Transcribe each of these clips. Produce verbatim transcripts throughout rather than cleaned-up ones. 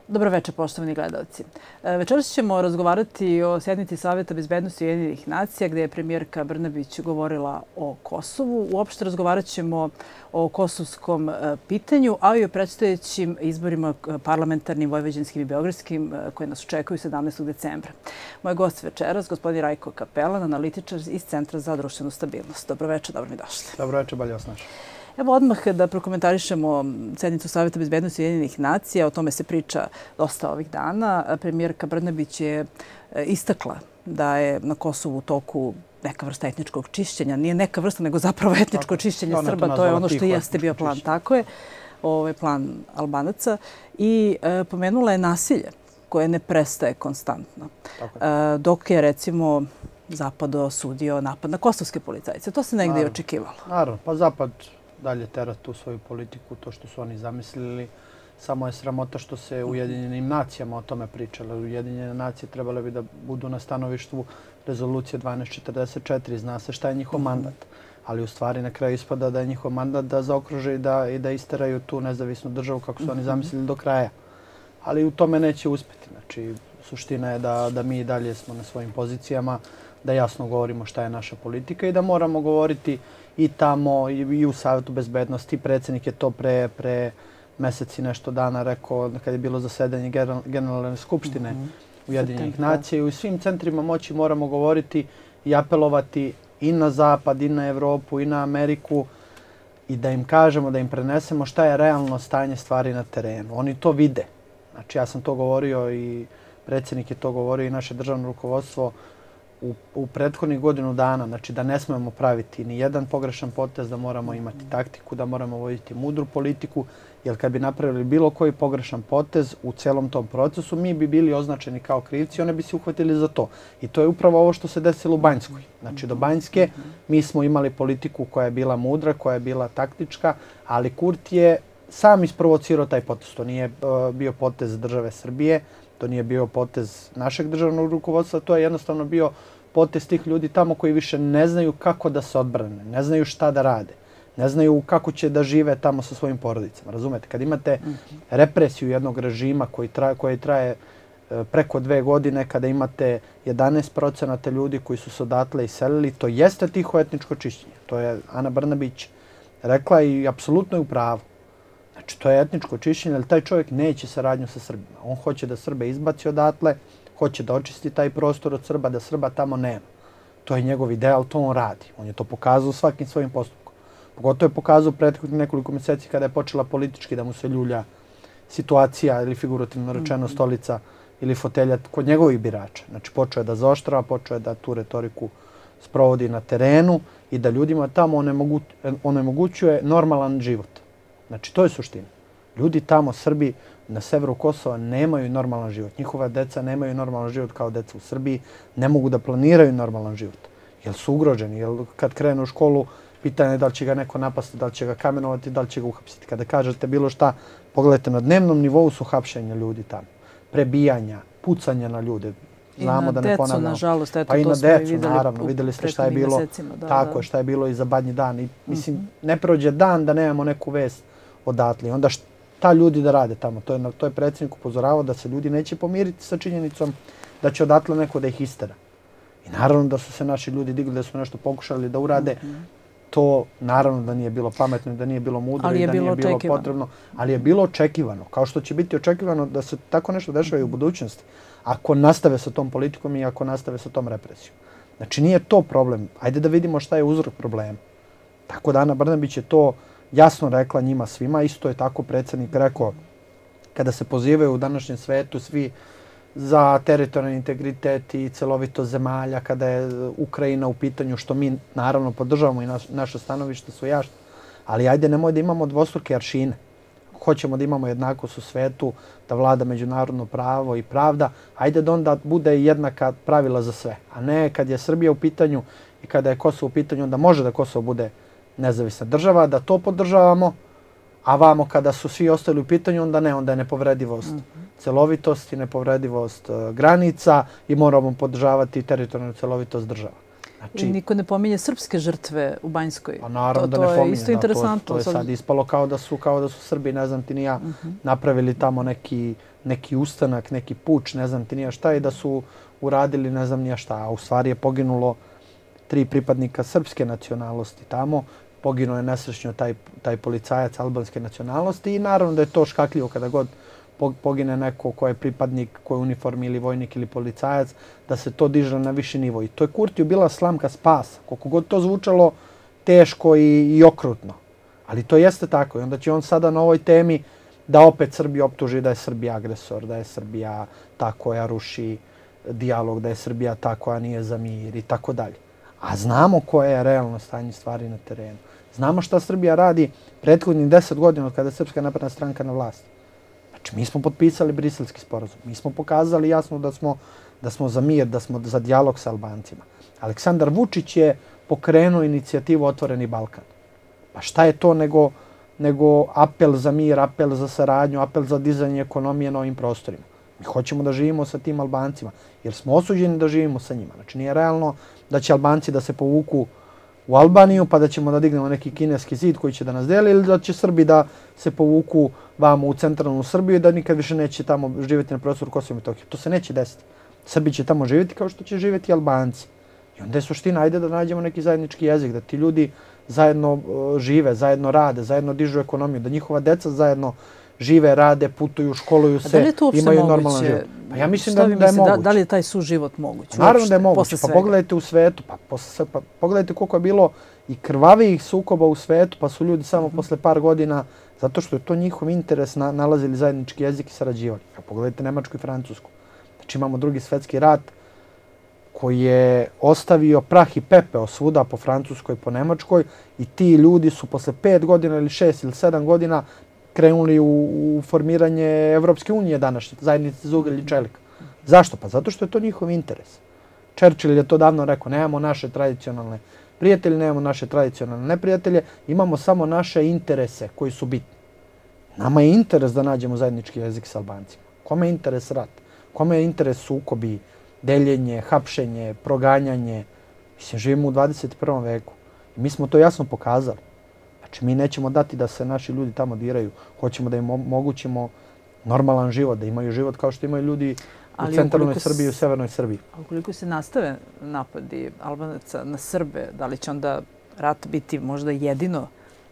Dobroveče, poštovani gledalci. Večeras ćemo razgovarati o sjednici Saveta bezbednosti Ujedinjenih nacija, gde je premijerka Brnabić govorila o Kosovu. Uopšte razgovarat ćemo o kosovskom pitanju, a i o predstojećim izborima parlamentarnim, vojvođanskim i beogradskim koje nas očekuju sedamnaestog decembra. Moj gost večeras, gospodin Rajko Kapelan, analitičar iz Centra za društvenu stabilnost. Dobroveče, dobro mi došli. Dobroveče, bolje vas našli. Evo odmah da prokomentarišemo sjednicu Saveta bezbednosti Ujedinjenih nacija. O tome se priča dosta ovih dana. Premijerka Brnabić je istakla da je na Kosovu u toku neka vrsta etničkog čišćenja. Nije neka vrsta, nego zapravo etničko čišćenje Srba. To je ono što jeste bio plan. Tako je. Ovo je plan Albanaca. I pomenula je nasilje koje ne prestaje konstantno. Dok je, recimo, Zapad osudio napad na kosovske policajce. To se negdje i očekivalo. Naravno, pa Zapad dalje tera tu svoju politiku, to što su oni zamislili. Samo je sramota što se u Ujedinjenim nacijama o tome pričalo. Ujedinjene nacije trebale bi da budu na stanovištu rezolucije dvanaest četrdeset četiri. Zna se šta je njihov mandat. Ali u stvari na kraju ispada da je njihov mandat da zaokruže i da, i da isteraju tu nezavisnu državu kako su oni zamislili do kraja. Ali u tome neće uspjeti. Znači, suština je da, da mi i dalje smo na svojim pozicijama, da jasno govorimo šta je naša politika i da moramo govoriti i tamo i u Savetu bezbednosti. Predsjednik je to pre, pre meseci nešto dana rekao kad je bilo zasedanje Generalne skupštine Ujedinjenih nacija. I u svim centrima moći moramo govoriti i apelovati i na Zapad, i na Evropu, i na Ameriku i da im kažemo, da im prenesemo šta je realno stanje stvari na terenu. Oni to vide. Znači, ja sam to govorio i predsjednik je to govorio i naše državno rukovodstvo u, u prethodnih godinu dana, znači da ne smemo praviti ni jedan pogrešan potez, da moramo imati taktiku, da moramo voditi mudru politiku, jer kad bi napravili bilo koji pogrešan potez u celom tom procesu, mi bi bili označeni kao krivci, one bi se uhvatili za to. I to je upravo ovo što se desilo u Banjskoj. Znači do Banjske mi smo imali politiku koja je bila mudra, koja je bila taktička, ali Kurti je sam isprovocirao taj potez. To nije uh, bio potez države Srbije, to nije bio potez našeg državnog rukovodstva, to je jednostavno bio potez tih ljudi tamo koji više ne znaju kako da se odbrane, ne znaju šta da rade, ne znaju kako će da žive tamo sa svojim porodicama. Razumete? Kad imate represiju jednog režima koji traje, koji traje preko dve godine, kada imate jedanaest procenata ljudi koji su se odatle iselili, to jeste tiho etničko čišćenje. To je Ana Brnabić rekla i apsolutno je u pravu. Znači, to je etničko čišćenje, ali taj čovjek neće saradnju sa Srbima. On hoće da Srbe izbaci odatle, hoće da očisti taj prostor od Srba, da Srba tamo nema. To je njegov ideal, to on radi. On je to pokazao svakim svojim postupkom. Pogotovo je pokazao prethodnih nekoliko mjeseci kada je počela politički da mu se ljulja situacija ili figurativno rečeno stolica ili fotelja kod njegovih birača. Znači, počeo je da zaoštrava, počeo je da tu retoriku sprovodi na terenu i da ljudima tamo onemogućuje normalan život. Znači, to je suština. Ljudi tamo, Srbi na severu Kosova, nemaju normalan život. Njihova deca nemaju normalan život kao deca u Srbiji. Ne mogu da planiraju normalan život. Jer su ugroženi. Jer kad krenu u školu, pitanje je da li će ga neko napasti, da li će ga kamenovati, da li će ga uhapsiti. Kada kažete bilo šta, pogledajte, na dnevnom nivou su hapšenja ljudi tamo. Prebijanja, pucanja na ljude. Znamo da ne ponavljamo. I na decu, nažalost. Pa i na decu, naravno. Vidjeli ste šta je bilo. Tako je, šta je bilo i za badnji dan. I, mislim, ne prođe dan da nemamo neku vest odatle. Onda šta ljudi da rade tamo? To je, to je predsjednik upozoravao da se ljudi neće pomiriti sa činjenicom da će odatle neko da ih istera. I naravno da su se naši ljudi digli, da su nešto pokušali da urade. To naravno da nije bilo pametno, da nije bilo mudro i da nije bilo potrebno. Ali je bilo očekivano. Kao što će biti očekivano da se tako nešto dešava i u budućnosti. Ako nastave sa tom politikom i ako nastave sa tom represijom. Znači nije to problem. Ajde da vidimo šta je uzrok problema. Tako da Ana Brnabić je to jasno rekla njima svima. Isto je tako predsjednik rekao kada se pozivaju u današnjem svetu svi za teritorijalni integritet i celovitost zemalja, kada je Ukrajina u pitanju, što mi naravno podržavamo i naš, naše stanovište su jasno. Ali ajde nemoj da imamo dvostruke aršine. Hoćemo da imamo jednakost u svetu, da vlada međunarodno pravo i pravda. Ajde da onda bude jednaka pravila za sve. A ne kad je Srbija u pitanju i kada je Kosovo u pitanju, onda može da Kosovo bude nezavisna država, da to podržavamo, a vamo kada su svi ostali u pitanju, onda ne, onda je nepovredivost celovitost i nepovredivost granica i moramo podržavati teritorijalnu celovitost država. Znači, i niko ne pominje srpske žrtve u Banjskoj. Pa naravno da ne pominje. To je isto interesantno. To je sad ispalo kao da su, kao da su Srbi, ne znam ti ni ja, napravili tamo neki neki ustanak, neki puč, ne znam ti nija šta, i da su uradili ne znam nija šta. A u stvari je poginulo tri pripadnika srpske nacionalnosti tamo. Poginuo je nesrećno taj, taj policajac albanske nacionalnosti i naravno da je to škakljivo kada god pogine neko ko je pripadnik, ko je u uniformi ili vojnik ili policajac, da se to diže na viši nivo. I to je Kurtiju bila slamka spasa, koliko god to zvučalo teško i, i okrutno. Ali to jeste tako. I onda će on sada na ovoj temi da opet Srbiju optuži da je Srbija agresor, da je Srbija ta koja ruši dijalog, da je Srbija ta koja nije za mir i tako dalje. A znamo koje je realno stanje stvari na terenu. Znamo šta Srbija radi prethodnih deset godina od kada je Srpska napredna stranka na vlasti. Znači, mi smo potpisali Briselski sporazum. Mi smo pokazali jasno da smo, da smo za mir, da smo za dijalog sa Albancima. Aleksandar Vučić je pokrenuo inicijativu Otvoreni Balkan. Pa šta je to nego, nego apel za mir, apel za saradnju, apel za dizanje ekonomije na ovim prostorima. Mi hoćemo da živimo sa tim Albancima, jer smo osuđeni da živimo sa njima. Znači, nije realno da će Albanci da se povuku u Albaniju, pa da ćemo da dignemo neki kineski zid koji će da nas deli, ili da će Srbi da se povuku vamo u centralnu Srbiju i da nikad više neće tamo živjeti na prostoru Kosova i Metohije. To se neće desiti. Srbi će tamo živjeti kao što će živjeti Albanci. I onda je suština, ajde da nađemo neki zajednički jezik, da ti ljudi zajedno uh, žive, zajedno rade, zajedno dižu ekonomiju, da njihova deca zajedno žive, rade, putuju, školuju se, imaju normalan život. Pa ja mislim da, da je moguće. Da, da li je taj suživot moguć? Naravno da je moguće. Pa pogledajte u svetu, pa, posle, pa pogledajte koliko je bilo i krvavijih sukoba u svetu, pa su ljudi samo mm-hmm. posle par godina, zato što je to njihov interes, na, nalazili zajednički jezik i sarađivali. Pa pogledajte Nemačku i Francusku. Znači imamo drugi svetski rat koji je ostavio prah i pepeo svuda po Francuskoj i po Nemačkoj i ti ljudi su posle pet godina ili šest ili sedam godina krenuli u, u formiranje Evropske unije današnje, zajednice za ugalj i čelik. Zašto? Pa zato što je to njihov interes. Churchill je to davno rekao, nemamo naše tradicionalne prijatelje, nemamo naše tradicionalne neprijatelje, imamo samo naše interese koji su bitni. Nama je interes da nađemo zajednički jezik s Albancima. Kome je interes rat? Kome je interes sukobi, deljenje, hapšenje, proganjanje? Mislim, živimo u dvadeset prvom veku. I mi smo to jasno pokazali. Znači, mi nećemo dati da se naši ljudi tamo diraju. Hoćemo da im omogućimo normalan život, da imaju život kao što imaju ljudi u centralnoj Srbiji i u severnoj Srbiji. A ukoliko se nastave napadi Albanaca na Srbe, da li će onda rat biti možda jedino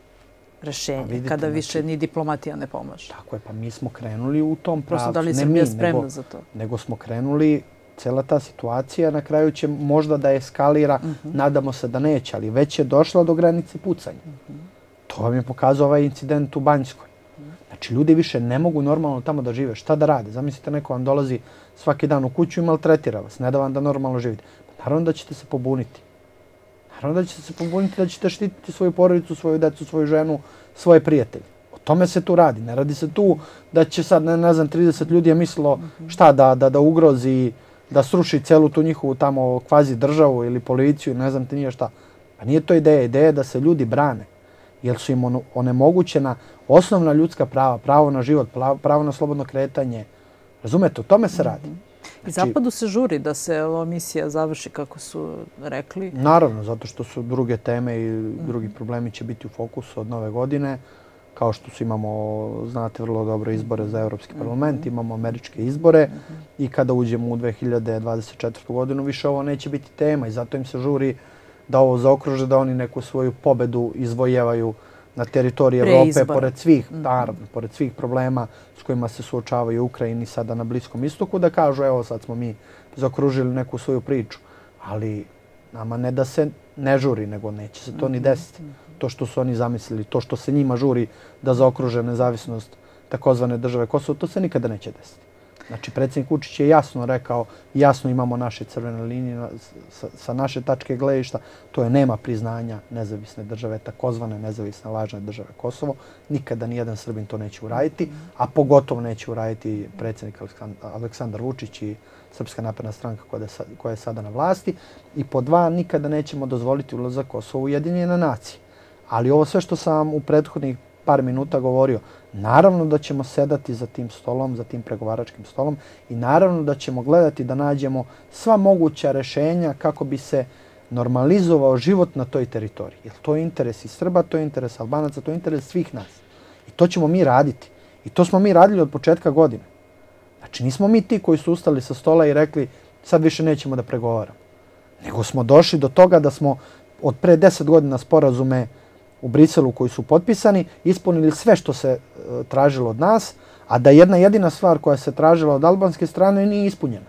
rešenje, vidite, kada više znači, ni diplomatija ne pomaže? Tako je, pa mi smo krenuli u tom pravcu. Prosto da li Srbija spremna nego, za to? Nego smo krenuli, cijela ta situacija na kraju će možda da eskalira, uh-huh. nadamo se da neće, ali već je došla do granice pucanja. Uh-huh. To vam je pokazao ovaj incident u Banjskoj. Znači, ljudi više ne mogu normalno tamo da žive. Šta da rade? Zamislite, neko vam dolazi svaki dan u kuću i maltretira vas. Ne da vam da normalno živite. Naravno da ćete se pobuniti. Naravno da ćete se pobuniti, da ćete štititi svoju porodicu, svoju decu, svoju ženu, svoje prijatelje. O tome se tu radi. Ne radi se tu da će sad, ne, ne znam, trideset ljudi je mislilo šta da, da, da ugrozi, da sruši celu tu njihovu tamo kvazi državu ili policiju, ne znam ti nije šta. Pa nije to ideja. Ideja je da se ljudi brane. Jer su im onemogućena osnovna ljudska prava, pravo na život, pravo na slobodno kretanje. Razumete, o tome se radi. I Zapadu se žuri da se ova misija završi, kako su rekli. Naravno, zato što su druge teme i drugi problemi će biti u fokusu od nove godine. Kao što su imamo, znate, vrlo dobro izbore za Evropski parlament, imamo američke izbore i kada uđemo u dve hiljade dvadeset četvrtu godinu više ovo neće biti tema i zato im se žuri da ovo zaokruže, da oni neku svoju pobedu izvojevaju na teritoriji Evrope, pored svih, naravno, pored svih problema s kojima se suočavaju u Ukrajini sada na Bliskom istoku, da kažu evo sad smo mi zaokružili neku svoju priču. Ali nama ne da se ne žuri, nego neće se to ni desiti. To što su oni zamislili, to što se njima žuri da zaokruže nezavisnost takozvane države Kosovo, to se nikada neće desiti. Znači, predsjednik Vučić je jasno rekao, jasno imamo naše crvene linije sa, sa naše tačke gledišta, to je nema priznanja nezavisne države, takozvane nezavisne lažne države Kosovo. Nikada nijedan Srbin to neće uraditi, a pogotovo neće uraditi predsjednik Aleksandar Vučić i Srpska napredna stranka koja je sada na vlasti. I po dva, nikada nećemo dozvoliti ulazak Kosova u Ujedinjene nacije. Ali ovo sve što sam u prethodnih par minuta govorio, naravno da ćemo sedati za tim stolom, za tim pregovaračkim stolom i naravno da ćemo gledati da nađemo sva moguća rešenja kako bi se normalizovao život na toj teritoriji. Jer to je interes i Srba, to je interes Albanaca, to je interes svih nas. I to ćemo mi raditi. I to smo mi radili od početka godine. Znači, nismo mi ti koji su ustali sa stola i rekli sad više nećemo da pregovaramo. Nego smo došli do toga da smo od pre deset godina sporazume u Briselu koji su potpisani ispunili sve što se e, tražilo od nas, a da jedna jedina stvar koja se tražila od albanske strane nije ispunjena.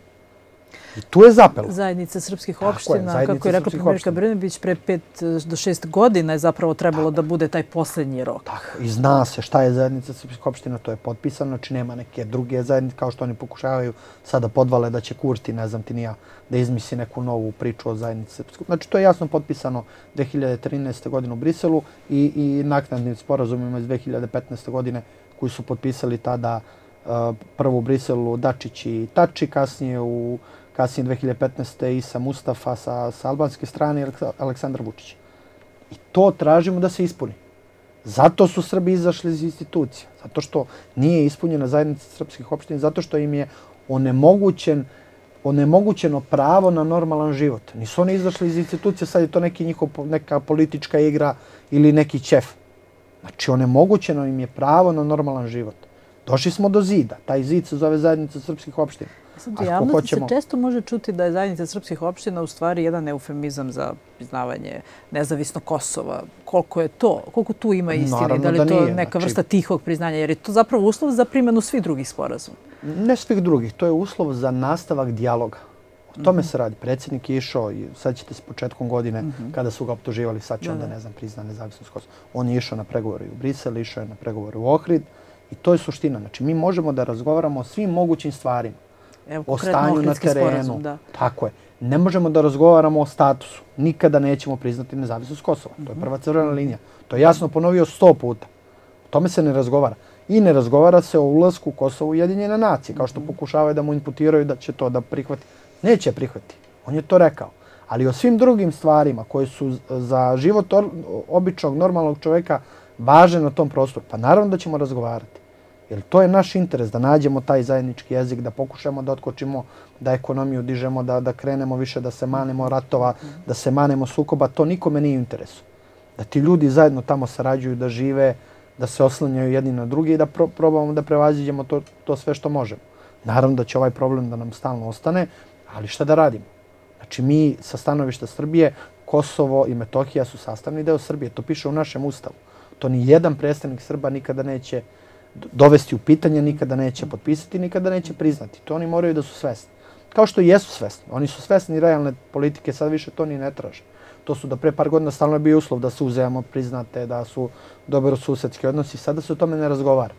I tu je zapelo. Zajednica srpskih Tako je, opština, zajednica kako je rekla srpskih premijerka opština. Brnabić, pre pet do šest godina je zapravo trebalo da bude taj posljednji rok. Tako, i zna se šta je zajednica srpskih opština, to je potpisano, znači nema neke druge zajednice, kao što oni pokušavaju sada podvale da će Kurti, ne znam ti ni ja, da izmisli neku novu priču o zajednici srpskih. Znači to je jasno potpisano dve hiljade trinaeste. godine u Briselu i, i naknadnim sporazumima iz dve hiljade petnaeste. godine koji su potpisali tada uh, prvo u Briselu Dačić i Tači, kasnije u kasnije dve hiljade petnaeste. Isa Mustafa sa, sa albanske strane i Aleksandar Vučić. I to tražimo da se ispuni. Zato su Srbi izašli iz institucija. Zato što nije ispunjena zajednica srpskih opština, zato što im je onemogućen, onemogućeno pravo na normalan život. Nisu oni izašli iz institucija, sad je to neki njihov, neka politička igra ili neki ćef. Znači, onemogućeno im je pravo na normalan život. Došli smo do zida. Taj zid se zove zajednica srpskih opština. Sad, u javnosti hoćemo... se često može čuti da je zajednica srpskih opština u stvari jedan eufemizam za priznavanje nezavisnog Kosova. Koliko je to? Koliko tu ima istine? Naravno da li je to nije. neka Znači... vrsta tihog priznanja? Jer je to zapravo uslov za primjenu svih drugih sporazuma. Ne svih drugih. To je uslov za nastavak dijaloga. O tome se radi. Predsjednik je išao, i sad ćete s početkom godine, mm-hmm. kada su ga optuživali, sad će onda, ne znam, prizna nezavisnost Kosova. On je išao na pregovore u Brisel, išao je na pregovore u Ohrid i to je suština. Znači, mi možemo da razgovaramo o svim mogućim stvarima. Evo, o stanju na terenu. Sporazum, da. Tako je. Ne možemo da razgovaramo o statusu. Nikada nećemo priznati nezavisnost Kosova. Mm-hmm. To je prva crvena linija. To je jasno ponovio sto puta. O tome se ne razgovara. I ne razgovara se o ulasku Kosova u Ujedinjene nacije, kao što pokušavaju da mu imputiraju da će to da prihvati. Neće prihvati. On je to rekao. Ali o svim drugim stvarima koje su za život običnog, normalnog čovjeka važne na tom prostoru, pa naravno da ćemo razgovarati. Jer to je naš interes, da nađemo taj zajednički jezik, da pokušamo da otkočimo, da ekonomiju dižemo, da, da krenemo više, da se manemo ratova, da se manemo sukoba. To nikome nije u interesu. Da ti ljudi zajedno tamo sarađuju, da žive, da se oslanjaju jedni na drugi i da pro, probamo da prevaziđemo to, to sve što možemo. Naravno da će ovaj problem da nam stalno ostane, ali šta da radimo? Znači mi sa stanovišta Srbije, Kosovo i Metohija su sastavni deo Srbije. To piše u našem ustavu. To ni jedan predstavnik Srba nikada neće dovesti u pitanje, nikada neće potpisati, nikada neće priznati. To oni moraju da su svesni. Kao što i jesu svesni. Oni su svesni realne politike, sad više to ni ne traže. To su da pre par godina stalno je bio uslov da se uzajamo priznate, da su dobrosusedski odnosi. Sada se o tome ne razgovara.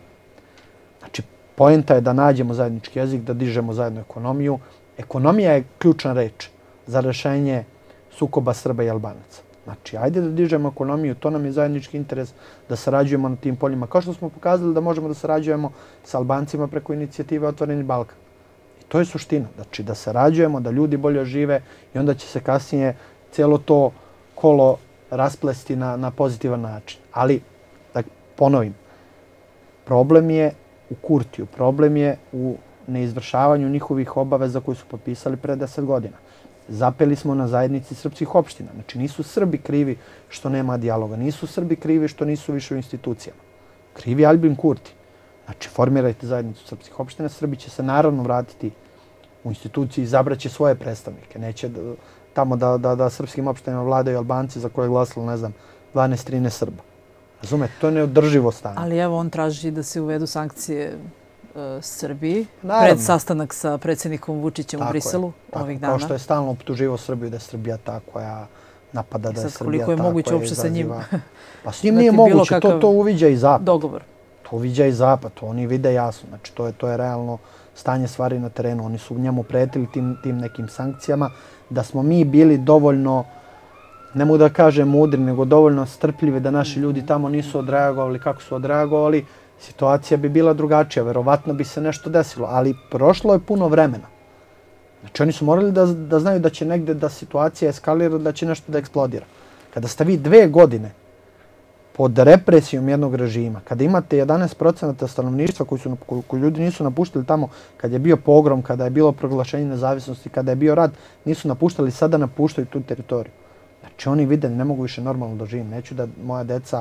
Znači, poenta je da nađemo zajednički jezik, da dižemo zajedno ekonomiju. Ekonomija je ključna reč za rešenje sukoba Srba i Albanaca. Znači, ajde da dižemo ekonomiju, to nam je zajednički interes da sarađujemo na tim poljima. Kao što smo pokazali da možemo da sarađujemo sa Albancima preko inicijative Otvoreni Balkan. I to je suština. Znači, da sarađujemo, da ljudi bolje žive i onda će se kasnije cijelo to kolo rasplesti na, na pozitivan način. Ali, da ponovim, problem je u Kurtiju, problem je u neizvršavanju njihovih obaveza koji su potpisali pre deset godina. Zapeli smo na zajednici srpskih opština. Znači, nisu Srbi krivi što nema dijaloga. Nisu Srbi krivi što nisu više u institucijama. Krivi Albin Kurti. Znači, formirajte zajednicu srpskih opština. Srbi će se naravno vratiti u instituciji i izabraće svoje predstavnike. Neće da, tamo da, da, da srpskim opštinama vladaju Albanci za koje je glasilo, ne znam, dvanaest trinaest Srba. Razumete? To je neodrživo stanje. Ali evo, on traži da se uvedu sankcije Srbiji, naravno, pred sastanak sa predsjednikom Vučićem tako u Briselu je, tako, ovih dana. Kao što je stalno optuživao Srbiju da je Srbija ta koja napada, da je Srbija ta koliko je moguće koja uopšte sa njim? Pa s njim nije moguće, to, to uviđa i Zapad. Dogovor. To uviđa i Zapad, to oni vide jasno. Znači, to je, to je realno stanje stvari na terenu. Oni su njemu pretili tim, tim nekim sankcijama. Da smo mi bili dovoljno, ne mogu da kažem mudri, nego dovoljno strpljivi da naši ljudi tamo nisu odreagovali kako su odreagovali, situacija bi bila drugačija, verovatno bi se nešto desilo, ali prošlo je puno vremena. Znači, oni su morali da, da znaju da će negde da situacija eskalira, da će nešto da eksplodira. Kada ste vi dve godine pod represijom jednog režima, kada imate jedanaest procenata stanovništva koji, su, koji ljudi nisu napuštali tamo, kada je bio pogrom, kada je bilo proglašenje nezavisnosti, kada je bio rat, nisu napuštali, sada napuštaju tu teritoriju. Znači, oni vide, ne mogu više normalno da živim. Neću da moja deca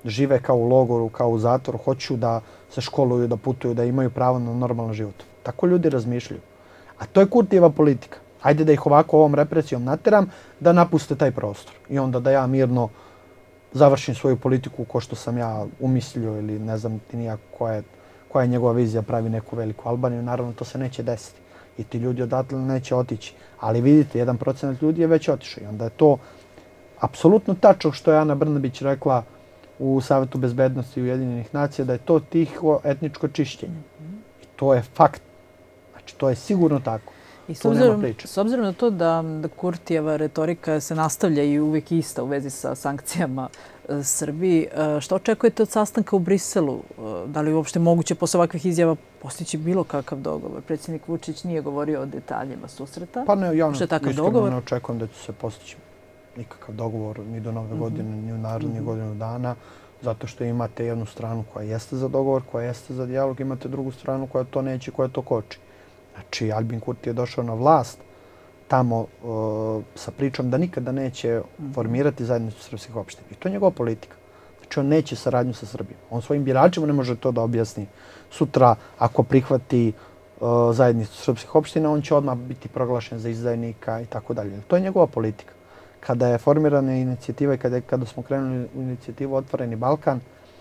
žive kao u logoru, kao u zatvoru, hoću da se školuju, da putuju, da imaju pravo na normalan život. Tako ljudi razmišljaju. A to je Kurtijeva politika. Ajde da ih ovako ovom represijom nateram, da napuste taj prostor. I onda da ja mirno završim svoju politiku ko što sam ja umislio ili ne znam ti nija koja je, koja je njegova vizija, pravi neku veliku Albaniju. Naravno, to se neće desiti. I ti ljudi odatle neće otići. Ali vidite, jedan procenat ljudi je već otišao. I onda je to apsolutno tačno što je Ana Brnabić rekla u Savetu bezbednosti Ujedinjenih nacija, da je to tiho etničko čišćenje. I to je fakt. Znači, to je sigurno tako. I s obzirom, s obzirom na to da, da Kurtijeva retorika se nastavlja i uvijek ista u vezi sa sankcijama e, Srbiji, e, što očekujete od sastanka u Briselu? E, da li je uopšte moguće posle ovakvih izjava postići bilo kakav dogovor? Predsjednik Vučić nije govorio o detaljima susreta. Pa ne, ja ne, iskreno dogovor? ne očekujem da će se postići nikakav dogovor ni do nove mm-hmm. godine, ni u narednih mm-hmm. godinu dana, zato što imate jednu stranu koja jeste za dogovor, koja jeste za dijalog, imate drugu stranu koja to neće, koja to koči. Znači, Albin Kurti je došao na vlast tamo uh, sa pričom da nikada neće formirati zajednicu srpskih opština. I to je njegova politika. Znači, on neće saradnju sa Srbijom. On svojim biračima ne može to da objasni. Sutra, ako prihvati uh, zajednicu srpskih opština, on će odmah biti proglašen za izdajnika i tako dalje. To je njegova politika. Kada je formirana inicijativa i kada, kada smo krenuli u inicijativu Otvoreni Balkan,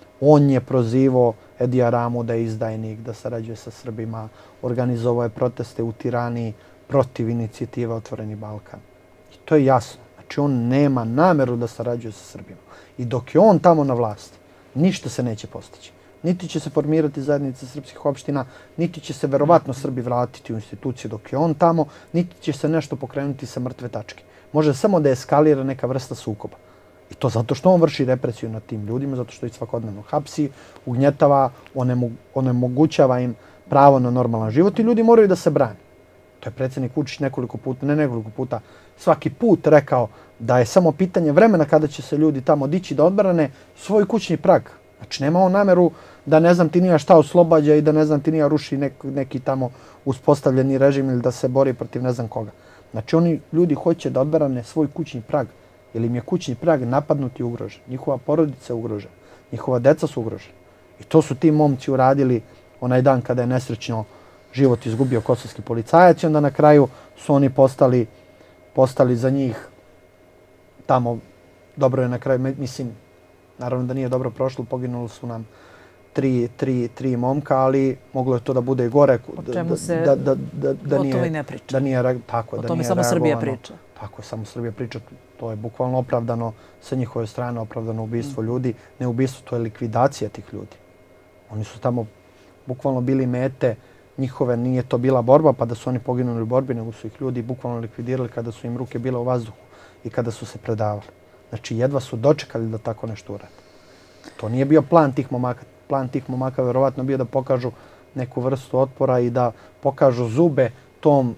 on je prozivao Edija Ramu da je izdajnik, da sarađuje sa Srbima, organizovao je proteste u Tirani protiv inicijative Otvoreni Balkan. I to je jasno. Znači, on nema nameru da sarađuje sa Srbima. I dok je on tamo na vlasti, ništa se neće postići. Niti će se formirati zajednica srpskih opština, niti će se verovatno Srbi vratiti u institucije dok je on tamo, niti će se nešto pokrenuti sa mrtve tačke. Može samo da eskalira neka vrsta sukoba. I to zato što on vrši represiju nad tim ljudima, zato što ih svakodnevno hapsi, ugnjetava, onemogućava im pravo na normalan život i ljudi moraju da se brane. To je predsjednik Vučić nekoliko puta, ne nekoliko puta, svaki put rekao da je samo pitanje vremena kada će se ljudi tamo dići da odbrane svoj kućni prag. Znači, nema on nameru da ne znam ti nija šta oslobađa i da ne znam ti nija ruši neki, neki tamo uspostavljeni režim ili da se bori protiv ne znam koga. Znači, oni ljudi hoće da odbrane svoj kućni prag. Jer im je kućni prag napadnut i ugrožen. Njihova porodica je ugrožena. Njihova deca su ugrožena. I to su ti momci uradili onaj dan kada je nesrećno život izgubio kosovski policajac i onda na kraju su oni postali, postali za njih tamo, dobro je na kraju, mislim, naravno da nije dobro prošlo, poginuli su nam tri, tri, tri momka, ali moglo je to da bude i gore. O čemu se da, da, da, da gotovo i ne priča. Da nije, tako, o da tome nije samo Srbija reagovano. priča. Tako je, samo Srbija priča. To je bukvalno opravdano sa njihove strane, opravdano ubistvo mm. ljudi. Ne ubistvo, to je likvidacija tih ljudi. Oni su tamo bukvalno bili mete njihove, nije to bila borba pa da su oni poginuli u borbi, nego su ih ljudi bukvalno likvidirali kada su im ruke bile u vazduhu i kada su se predavali. Znači, jedva su dočekali da tako nešto urade. To nije bio plan tih momaka. Plan tih momaka verovatno bio da pokažu neku vrstu otpora i da pokažu zube tom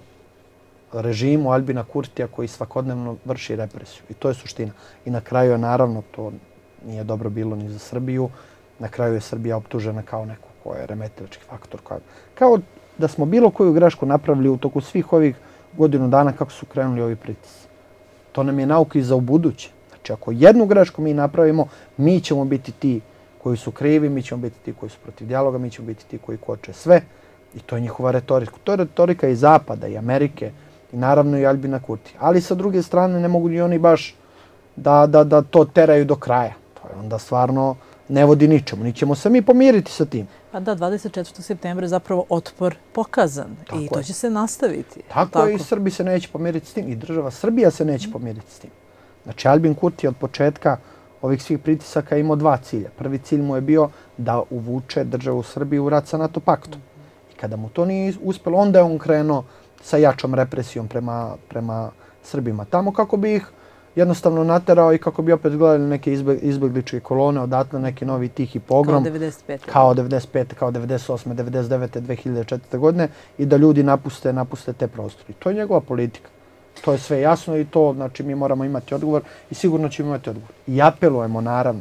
režimu Albina Kurtija koji svakodnevno vrši represiju. I to je suština. I na kraju je, naravno, to nije dobro bilo ni za Srbiju. Na kraju je Srbija optužena kao neko ko je remetilački faktor. Kao, kao da smo bilo koju grešku napravili u toku svih ovih godinu dana kako su krenuli ovi pritisci. To nam je nauka i za ubuduće. Znači, ako jednu grešku mi napravimo, mi ćemo biti ti koji su krivi, mi ćemo biti ti koji su protiv dijaloga, mi ćemo biti ti koji koče sve. I to je njihova retorika. To je retorika i Zapada, i Amerike, i naravno i Albina Kurtija. Ali sa druge strane ne mogu ni oni baš da, da, da to teraju do kraja. To je onda stvarno ne vodi ničemu. Ni ćemo se mi pomiriti sa tim. Pa da, dvadeset četvrtog septembra je zapravo otpor pokazan. Tako i to je. Će se nastaviti. Tako, Tako je, i Srbi se neće pomiriti s tim. I država Srbija se neće pomiriti s tim. Znači, Albin Kurti od početka ovih svih pritisaka imao dva cilja. Prvi cilj mu je bio da uvuče državu Srbiju u rat sa NATO paktom. I kada mu to nije uspjelo, onda je on krenuo sa jačom represijom prema, prema Srbima. Tamo kako bi ih jednostavno naterao i kako bi opet gledali neke izbegličke kolone, odatle neki novi tihi pogrom. Kao devedeset pete. Kao devedeset pete, kao devedeset osme, devedeset devete, dve hiljade četvrte. godine i da ljudi napuste, napuste te prostore. To je njegova politika. To je sve jasno i to, znači, mi moramo imati odgovor i sigurno ćemo imati odgovor. I apelujemo, naravno,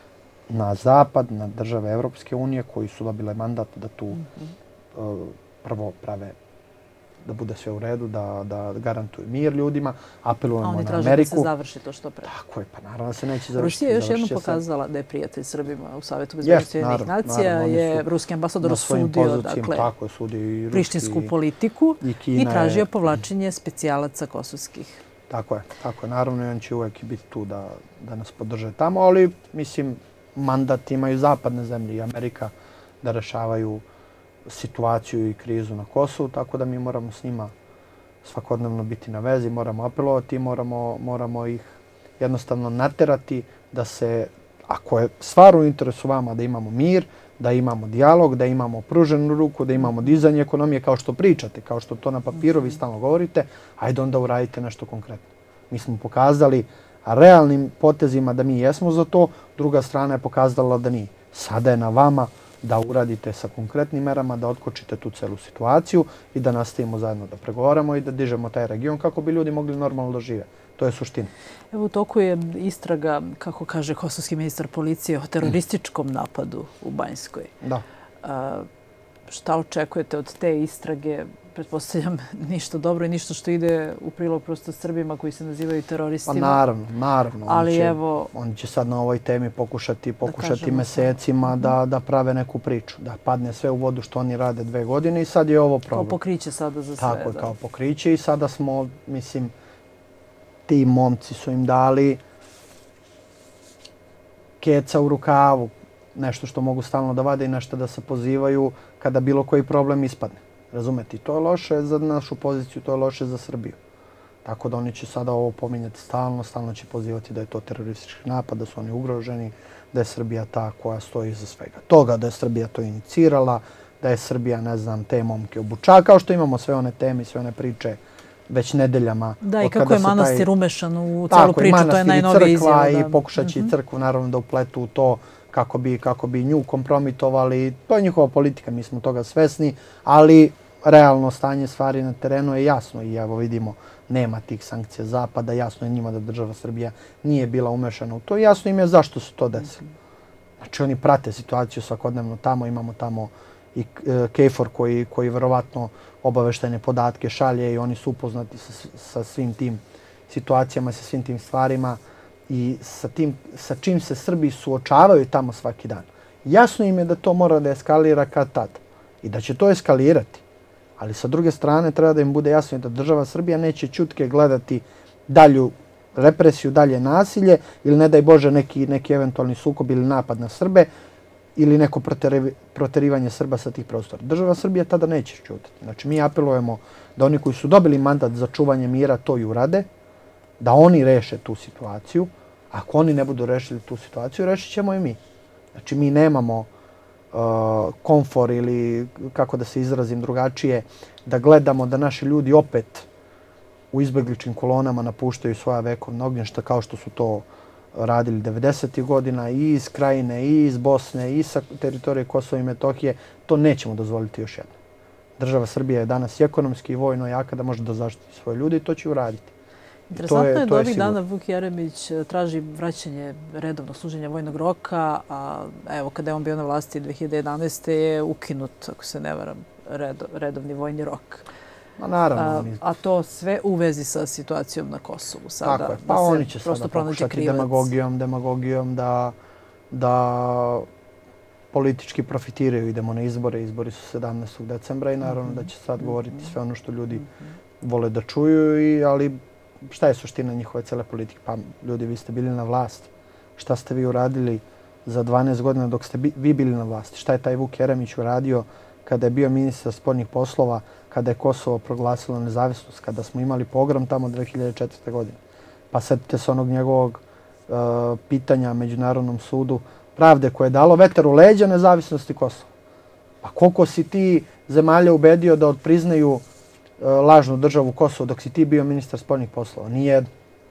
na Zapad, na države Evropske unije koji su dobile mandat da tu mm-hmm. uh, prvo prave da bude sve u redu, da, da garantuju mir ljudima. Apelujemo na Ameriku. A oni traže da se završi to što pre. Tako je, pa naravno da se neće završiti. Rusija je još jednom pokazala da je prijatelj Srbima u Savjetu bezbednosti Ujedinjenih nacija. Je ruski ambasador osudio prištinsku politiku i tražio povlačenje specijalaca kosovskih. Tako je, tako je. Naravno, on će uvijek biti tu da, da nas podrže tamo, ali mislim, mandat imaju zapadne zemlje i Amerika da rešavaju situaciju i krizu na Kosovu, tako da mi moramo s njima svakodnevno biti na vezi, moramo apelovati, moramo, moramo ih jednostavno naterati da se, ako je stvar u interesu vama da imamo mir, da imamo dijalog, da imamo pruženu ruku, da imamo dizanje ekonomije kao što pričate, kao što to na papiru vi stalno govorite, ajde onda uradite nešto konkretno. Mi smo pokazali realnim potezima da mi jesmo za to, druga strana je pokazala da nije. Sada je na vama da uradite sa konkretnim merama, da otkočite tu celu situaciju i da nastavimo zajedno da pregovaramo i da dižemo taj region kako bi ljudi mogli normalno da žive. To je suština. Evo, u toku je istraga, kako kaže kosovski ministar policije, o terorističkom napadu u Banjskoj. Da. Šta očekujete od te istrage? Pretpostavljam ništa dobro i ništa što ide u prilog prosto Srbima koji se nazivaju teroristima. Pa naravno, naravno. Ali evo... Oni će sad na ovoj temi pokušati, pokušati mesecima da, da prave neku priču. Da padne sve u vodu što oni rade dve godine i sad je ovo problem. Kao pokriće sada za sve. Tako je, kao pokriće i sada smo, mislim, ti momci su im dali keca u rukavu. Nešto što mogu stalno da vade i nešto da se pozivaju kada bilo koji problem ispadne. Razumete? I to je loše za našu poziciju, to je loše za Srbiju. Tako da oni će sada ovo pominjati stalno, stalno će pozivati da je to teroristički napad, da su oni ugroženi, da je Srbija ta koja stoji iza svega toga, da je Srbija to inicirala, da je Srbija, ne znam, te momke obučava, kao što imamo sve one teme, sve one priče već nedeljama. Da, i kako je manastir umešan u celu priču, to je najnovija izjava. Tako, i manastir i crkva i pokušat će i crkvu naravno da upletu u to kako bi, kako bi nju kompromitovali. To je njihova politika, mi smo toga svesni, ali realno stanje stvari na terenu je jasno i evo vidimo, nema tih sankcija Zapada, jasno je njima da država Srbija nije bila umešana u to. Jasno im je zašto se to desilo. Znači oni prate situaciju svakodnevno tamo, imamo tamo i KFOR koji, koji verovatno obaveštajne podatke šalje i oni su upoznati sa, sa svim tim situacijama, sa svim tim stvarima i sa, tim, sa čim se Srbi suočavaju tamo svaki dan. Jasno im je da to mora da eskalira kad tad i da će to eskalirati. Ali sa druge strane treba da im bude jasno da država Srbija neće ćutke gledati dalju represiju, dalje nasilje ili ne daj Bože neki, neki eventualni sukob ili napad na Srbe ili neko proterivanje Srba sa tih prostora. Država Srbija tada neće ćutati. Znači mi apelujemo da oni koji su dobili mandat za čuvanje mira to i urade, da oni reše tu situaciju. Ako oni ne budu rešili tu situaciju, rešit ćemo i mi. Znači mi nemamo komfor ili, kako da se izrazim drugačije, da gledamo da naši ljudi opet u izbegličkim kolonama napuštaju svoja vekovna ognjišta kao što su to radili devedesetih godina i iz Krajine, i iz Bosne, i sa teritorije Kosova i Metohije. To nećemo dozvoliti još jednom. Država Srbija je danas i ekonomski i vojno jaka da može da zaštiti svoje ljude i to će uraditi. Interesantno je da ovih dana Vuk Jeremić traži vraćanje redovnog služenja vojnog roka, a evo kada je on bio na vlasti dve hiljade jedanaeste. je ukinut, ako se ne varam, redovni vojni rok. Ma naravno. A, a to sve u vezi sa situacijom na Kosovu. Sada, tako je. Pa oni će sada pokušati demagogijom, demagogijom da, da politički profitiraju. Idemo na izbore. Izbori su sedamnaestog decembra i naravno da će sad govoriti sve ono što ljudi vole da čuju, i, ali šta je suština njihove cele politike? Pa ljudi, vi ste bili na vlasti. Šta ste vi uradili za dvanaest godina dok ste vi bili na vlasti? Šta je taj Vuk Jeremić uradio kada je bio ministar spoljnih poslova, kada je Kosovo proglasilo nezavisnost, kada smo imali pogrom tamo dve hiljade četvrte. godine? Pa setite se onog njegovog uh, pitanja Međunarodnom sudu pravde koje je dalo vetar u leđa nezavisnosti Kosova. Pa koliko si ti zemalja ubedio da odpriznaju lažnu državu Kosovo dok si ti bio ministar spoljnih poslova? Nijedno.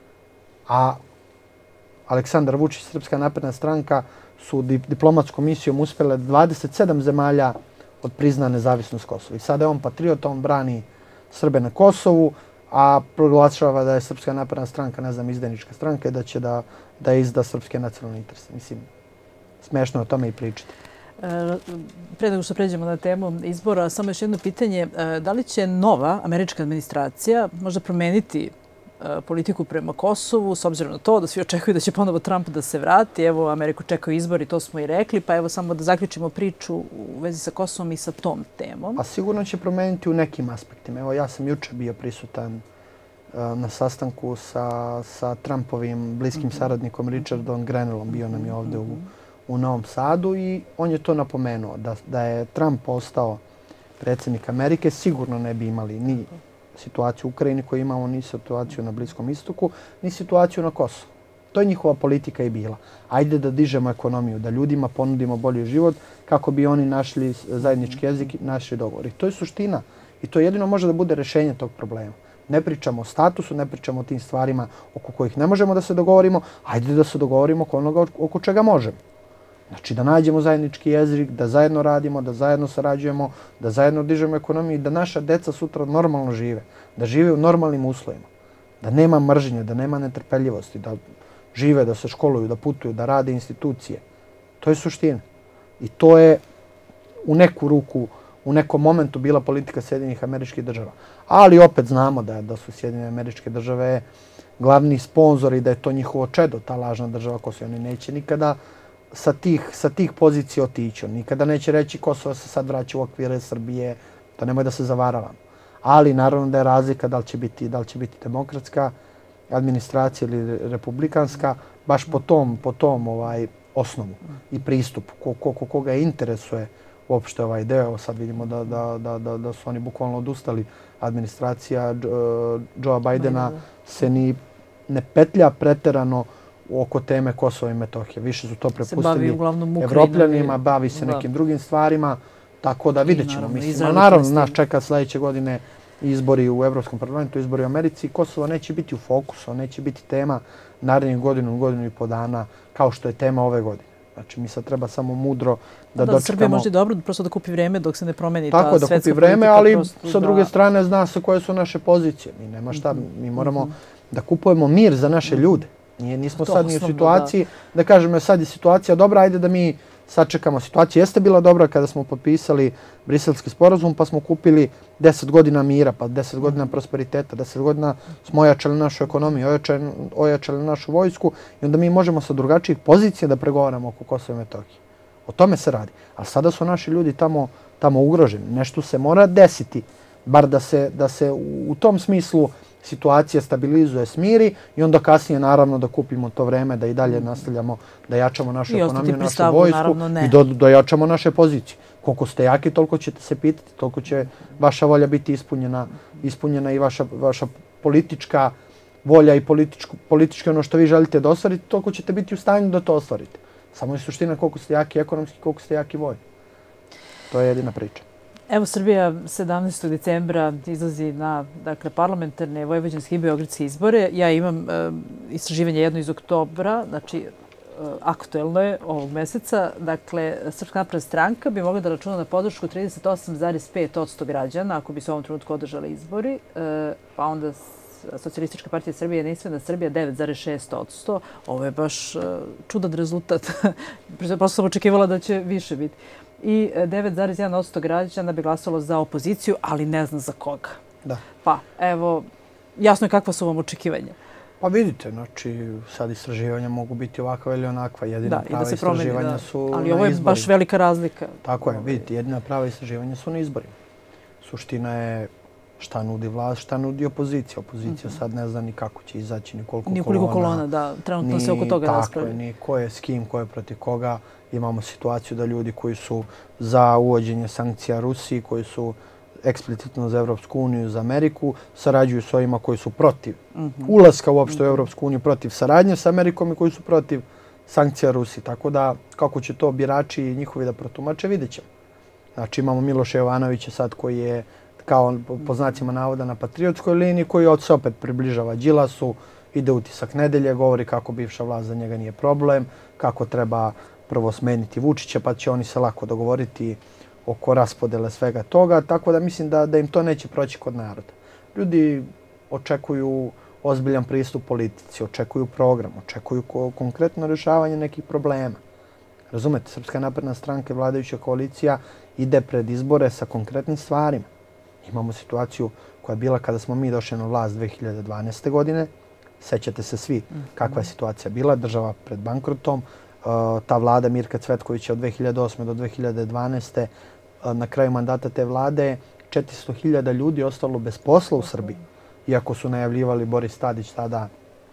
A Aleksandar Vučić, Srpska napredna stranka, su diplomatskom misijom uspjele dvadeset sedam zemalja odprizna nezavisnost Kosova. I sada je on patriot, on brani Srbe na Kosovu, a proglašava da je Srpska napredna stranka, ne znam, izdajnička stranka i da će da, da izda srpske nacionalne interese. Mislim, smešno je o tome i pričati. Pre nego što pređemo na temu izbora, samo još jedno pitanje. Da li će nova američka administracija možda promeniti politiku prema Kosovu, s obzirom na to da svi očekuju da će ponovo Trump da se vrati? Evo, Ameriku čekaju izbori, to smo i rekli, pa evo samo da zaključimo priču u vezi sa Kosovom i sa tom temom. A sigurno će promeniti u nekim aspektima. Evo, ja sam juče bio prisutan na sastanku sa, sa Trumpovim bliskim saradnikom Richardom Grenellom. Bio nam je ovde u, u Novom Sadu i on je to napomenuo. Da, da je Trump postao predsjednik Amerike, sigurno ne bi imali ni situaciju u Ukrajini koju imamo, ni situaciju na Bliskom istoku, ni situaciju na Kosovu. To je njihova politika i bila. Ajde da dižemo ekonomiju, da ljudima ponudimo bolji život kako bi oni našli zajednički jezik i našli dogovor. I to je suština. I to jedino može da bude rješenje tog problema. Ne pričamo o statusu, ne pričamo o tim stvarima oko kojih ne možemo da se dogovorimo. Ajde da se dogovorimo oko onoga oko čega možemo. Znači da nađemo zajednički jezik, da zajedno radimo, da zajedno sarađujemo, da zajedno dižemo ekonomiju i da naša deca sutra normalno žive. Da žive u normalnim uslovima. Da nema mržnje, da nema netrpeljivosti, da žive, da se školuju, da putuju, da rade institucije. To je suština. I to je u neku ruku, u nekom momentu bila politika Sjedinjenih Američkih Država. Ali opet znamo da, da su Sjedinjene Američke Države glavni sponzori, da je to njihovo čedo, ta lažna država Kosovo. Oni neće nikada sa tih, sa tih pozicija otići. Nikada neće reći Kosovo se sad vraća u okvire Srbije. To nemoj da se zavaravamo. Ali naravno da je razlika da li će biti, da li će biti demokratska administracija ili republikanska, baš po tom, po tom ovaj, osnovu i pristupu. Ko, ko, ko, koga interesuje uopšte ovaj deo. Sad vidimo da, da, da, da, da su oni bukvalno odustali. Administracija Joea Bidena se ni ne petlja preterano oko teme Kosova i Metohije. Više su to prepustili Evropljanima, bavi se nekim drugim stvarima. Tako da vidjet ćemo. Mislim, naravno, nas čeka sljedeće godine izbori u Evropskom parlamentu, izbori u Americi. Kosovo neće biti u fokusu, neće biti tema narednih godinu, godinu i po dana, kao što je tema ove godine. Znači, mi sad treba samo mudro da dočekamo... Da, Srbija može dobro prosto da kupi vreme dok se ne promeni ta svetska Tako, politika. da kupi vreme, ali sa druge strane zna se koje su naše pozicije. Mi nema šta, mi moramo da kupujemo mir za naše ljude. Nismo sad ni u situaciji da kažemo sad je situacija dobra, ajde da mi sačekamo. Situacija jeste bila dobra kada smo potpisali Briselski sporazum, pa smo kupili deset godina mira, pa deset godina prosperiteta, deset godina smo ojačali našu ekonomiju, ojačali, ojačali našu vojsku i onda mi možemo sa drugačijih pozicija da pregovaramo oko Kosova i Metohije. O tome se radi. A sada su naši ljudi tamo, tamo ugroženi. Nešto se mora desiti, bar da se, da se u tom smislu situacija stabilizuje, smiri i onda kasnije naravno da kupimo to vreme, da i dalje nastavljamo da jačamo našu ekonomiju, našu vojsku i da, da jačamo naše pozicije. Koliko ste jaki, toliko ćete se pitati, toliko će vaša volja biti ispunjena, ispunjena i vaša, vaša politička volja i političko, politički ono što vi želite da ostvarite, toliko ćete biti u stanju da to ostvarite. Samo je suština koliko ste jaki ekonomski, koliko ste jaki vojni. To je jedina priča. Evo, Srbija sedamnaestog decembra izlazi na dakle, parlamentarne, vojvođanske i beogradske izbore. Ja imam uh, istraživanje jedno iz oktobra, znači uh, aktuelno je ovog meseca. Dakle, Srpska napredna stranka bi mogla da računa na podršku trideset osam zarez pet posto građana ako bi se u ovom trenutku održali izbori. Uh, pa onda Socijalistička partija Srbije i Jedinstvena Srbija devet zarez šest posto. Ovo je baš uh, čudan rezultat. Prosto sam očekivala da će više biti. I devet zarez jedan posto građana bi glasalo za opoziciju, ali ne zna za koga. Da. Pa, evo, jasno je kakva su vam očekivanja. Pa vidite, znači, sad istraživanja mogu biti ovakva ili onakva. Jedina da, prava istraživanja promeni, su na izborima. Ali ovo je baš velika razlika. Tako je, vidite, jedina prava istraživanja su na izborima. Suština je šta nudi vlast, šta nudi opozicija. Opozicija mm -hmm. sad ne zna ni kako će izaći, ni koliko kolona. Ni koliko kolona, da. Trenutno se oko toga raspravlja. Tako je, ni ko je s kim, ko je protiv koga. Imamo situaciju da ljudi koji su za uvođenje sankcija Rusiji, koji su eksplicitno za Evropsku uniju, za Ameriku, sarađuju s ovima koji su protiv mm -hmm. ulaska uopšte mm -hmm. u Evropsku uniju, protiv saradnje s Amerikom i koji su protiv sankcija Rusiji. Tako da, kako će to birači i njihovi da protumače, vidjet ćemo. Znači, imamo Miloša Jovanovića sad koji je kao po znacima navoda na patriotskoj liniji, koji se opet približava Đilasu, ide utisak nedelje, govori kako bivša vlast za njega nije problem, kako treba prvo smeniti Vučića, pa će oni se lako dogovoriti oko raspodele svega toga. Tako da mislim da, da im to neće proći kod naroda. Ljudi očekuju ozbiljan pristup politici, očekuju program, očekuju ko, konkretno rješavanje nekih problema. Razumete, Srpska napredna stranka i vladajuća koalicija ide pred izbore sa konkretnim stvarima. Imamo situaciju koja je bila kada smo mi došli na vlast dve hiljade dvanaeste. godine. Sećate se svi kakva je situacija bila. Država pred bankrotom. Ta vlada Mirka Cvetkovića od dve hiljade osme. do dve hiljade dvanaeste. na kraju mandata te vlade četiristo hiljada ljudi ostalo bez posla u Srbiji. Iako su najavljivali Boris Tadić tada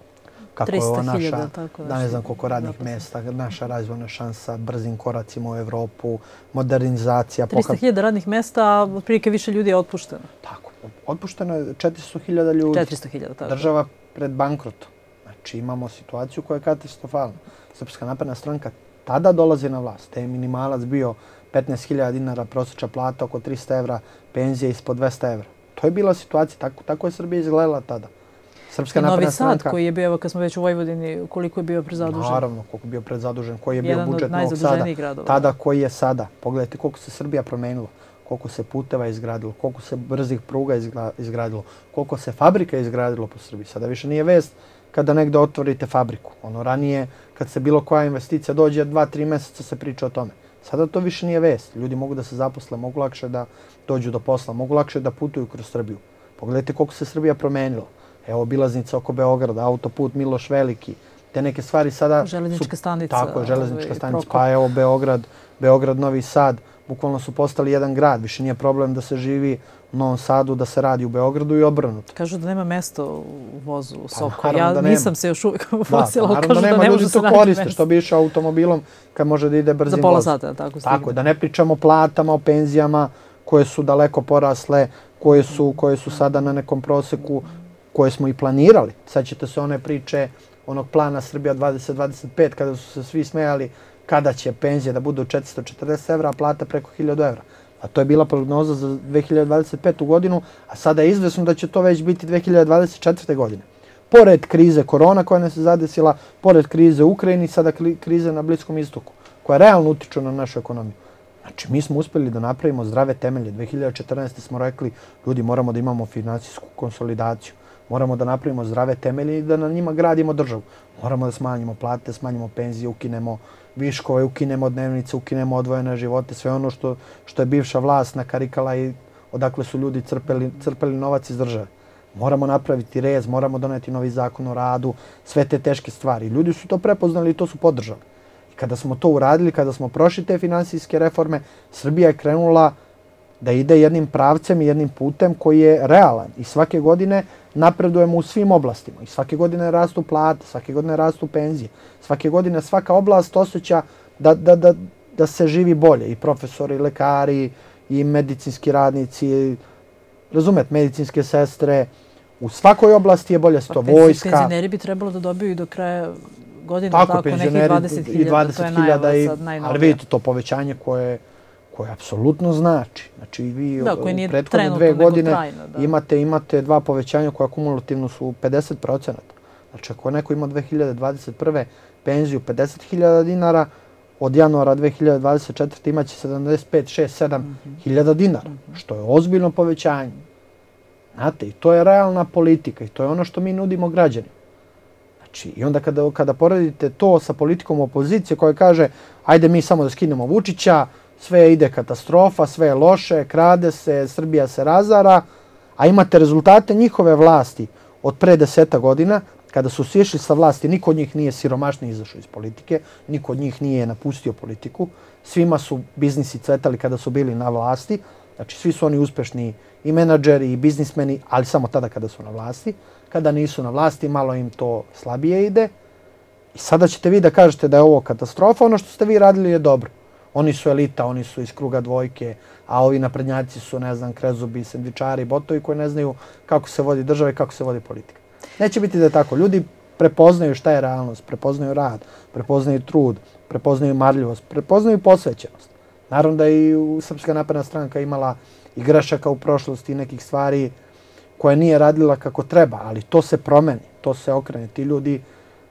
kako je ovo naša, da ne znam koliko radnih mjesta, naša razvojna šansa, brzim koracima u Evropu, modernizacija. tristo hiljada radnih mjesta, a otprilike više ljudi je otpušteno. Tako, otpušteno je četiristo hiljada ljudi. četiristo hiljada, tako. Država pred bankrotom. Znači imamo situaciju koja je katastrofalna. Srpska napredna stranka tada dolazi na vlast. Te je minimalac bio petnaest hiljada dinara, prosječna plata oko trista evra, penzija ispod dvesta evra. To je bila situacija, tako, tako je Srbija izgledala tada. Srpska napredna stranka. Novi Sad koji je bio, evo kad smo već u Vojvodini, koliko je bio prezadužen? Naravno, koliko je bio prezadužen, koji je bio budžet Novog Sada, tada koji je sada. Pogledajte koliko se Srbija promenila, koliko se puteva izgradilo, koliko se brzih pruga izgradilo, koliko se fabrika izgradilo po Srbiji. Sada više nije vest kada negde otvorite fabriku. Ono ranije, kad se bilo koja investicija dođe, dva, tri mjeseca se priča o tome. Sada to više nije vest. Ljudi mogu da se zaposle, mogu lakše da dođu do posla, mogu lakše da putuju kroz Srbiju. Pogledajte koliko se Srbija promenila. Evo, obilaznica oko Beograda, autoput Miloš Veliki, te neke stvari sada... Železnička stanica. Tako je, železnička stanica. Pa evo, Beograd, Beograd, Novi Sad, bukvalno su postali jedan grad. Više nije problem da se živi u Novom Sadu, da se radi u Beogradu i obrnuto. Kažu da nema mesta u vozu Soko. Ja nisam se još uvijek vozila, ali kažu da ne može se naći mesta. Ljudi to koriste, što bi išao automobilom kad može da ide brzim vozom. Za pola sata, tako stigne. Tako, da ne pričamo o platama, o penzijama koje su daleko porasle, koje su, koje su sada na nekom proseku, koje smo i planirali. Sad ćete se one priče onog plana Srbija dvadeset dvadeset pet, kada su se svi smejali kada će penzije da budu četiristo četrdeset evra, a plata preko hiljadu evra. A to je bila prognoza za dve hiljade dvadeset petu. godinu, a sada je izvesno da će to već biti dve hiljade dvadeset četvrte. godine. Pored krize korona koja nas je zadesila, pored krize u Ukrajini, sada krize na Bliskom istoku, koja realno utiču na našu ekonomiju. Znači, mi smo uspjeli da napravimo zdrave temelje. dve hiljade četrnaeste. smo rekli, ljudi, moramo da imamo finansijsku konsolidaciju. Moramo da napravimo zdrave temelje i da na njima gradimo državu. Moramo da smanjimo plate, smanjimo penzije, ukinemo viškove, ukinemo dnevnice, ukinemo odvojene živote, sve ono što, što je bivša vlast nakarikala i odakle su ljudi crpeli, crpeli novac iz države. Moramo napraviti rez, moramo doneti novi zakon o radu, sve te teške stvari. Ljudi su to prepoznali i to su podržali. I kada smo to uradili, kada smo prošli te finansijske reforme, Srbija je krenula da ide jednim pravcem i jednim putem koji je realan. I svake godine napredujemo u svim oblastima. I svake godine rastu plate, svake godine rastu penzije. Svake godine svaka oblast osjeća da, da, da, da se živi bolje. I profesori, i lekari, i medicinski radnici, razumete, medicinske sestre. U svakoj oblasti je bolje sto vojska. Penzioneri bi trebalo da dobiju i do kraja godine, tako, tako nekih dvadeset hiljada, to je najava sad najnovija. Ali vidite, to povećanje koje koje apsolutno znači. Znači, vi da, u prethodne dve godine trajno, imate, imate dva povećanja koja kumulativno su pedeset procenata. Znači, ako neko ima dve hiljade dvadeset prve. penziju pedeset hiljada dinara, od januara dve hiljade dvadeset četvrte. imaće sedamdeset pet, šest, sedam hiljada dinara, što je ozbiljno povećanje. Znate, i to je realna politika i to je ono što mi nudimo građanima. Znači, i onda kada, kada poredite to sa politikom opozicije koja kaže ajde mi samo da skinemo Vučića, sve ide katastrofa, sve je loše, krade se, Srbija se razara, a imate rezultate njihove vlasti od pre deseta godina, kada su svi išli sa vlasti, niko od njih nije siromašni izašao iz politike, niko od njih nije napustio politiku, svima su biznisi cvetali kada su bili na vlasti, znači svi su oni uspešni i menadžeri i biznismeni, ali samo tada kada su na vlasti. Kada nisu na vlasti, malo im to slabije ide. I sada ćete vi da kažete da je ovo katastrofa, ono što ste vi radili je dobro. Oni su elita, oni su iz kruga dvojke, a ovi naprednjaci su, ne znam, krezubi, sendvičari, botovi koji ne znaju kako se vodi država i kako se vodi politika. Neće biti da je tako. Ljudi prepoznaju šta je realnost, prepoznaju rad, prepoznaju trud, prepoznaju marljivost, prepoznaju posvećenost. Naravno da i Srpska napredna stranka imala i grešaka u prošlosti i nekih stvari koje nije radila kako treba, ali to se promeni, to se okrene. Ti ljudi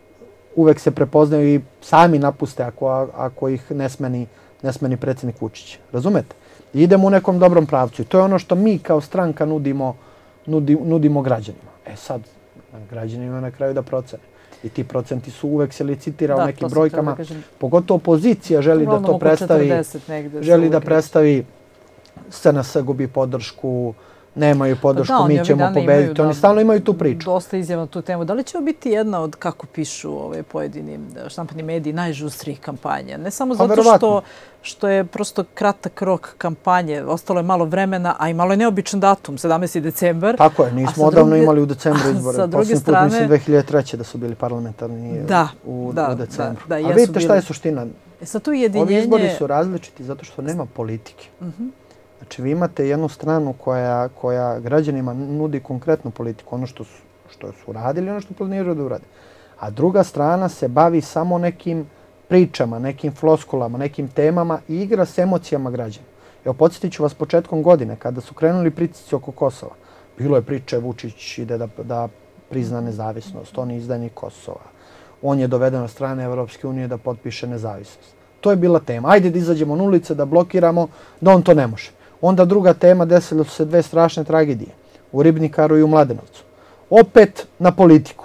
uvek se prepoznaju i sami napuste ako, ako ih ne smeni, ne smeni predsjednik Vučić. Razumete? I idemo u nekom dobrom pravcu. I to je ono što mi kao stranka nudimo, nudi, nudimo građanima. E sad, građanima na kraju da procene. I ti procenti su uvek se licitira u nekim brojkama. Pogotovo opozicija želi da to predstavi. Želi da predstavi S N S gubi podršku, nemaju podršku, mi ćemo pobediti. Oni stalno imaju tu priču. Dosta izjava na tu temu. Da li će ovo biti jedna od, kako pišu pojedini štampani mediji, najžustrih kampanja? Ne samo zato što što je prosto kratak rok kampanje, ostalo je malo vremena, a i malo je neobičan datum, sedamnaesti decembar. Tako je, nismo odavno imali u decembru izbore. Posljednji put mislim dve hiljade treće da su bili parlamentarni u decembru. A vidite šta je suština? Ovi izbori su različiti zato što nema politike. Znači, vi imate jednu stranu koja građanima nudi konkretnu politiku, ono što su radili, ono što planiraju da urade. A druga strana se bavi samo nekim pričama, nekim floskulama, nekim temama i igra s emocijama građana. Evo, podsjetit ću vas početkom godine, kada su krenuli pritisci oko Kosova. Bilo je priče, Vučić ide da prizna nezavisnost, on je izdajnik Kosova. On je doveden od strane Evropske unije da potpiše nezavisnost. To je bila tema. Ajde da izađemo na ulice, da blokiramo, da on to ne može. Onda druga tema, desile su se dve strašne tragedije. U Ribnikaru i u Mladenovcu. Opet na politiku.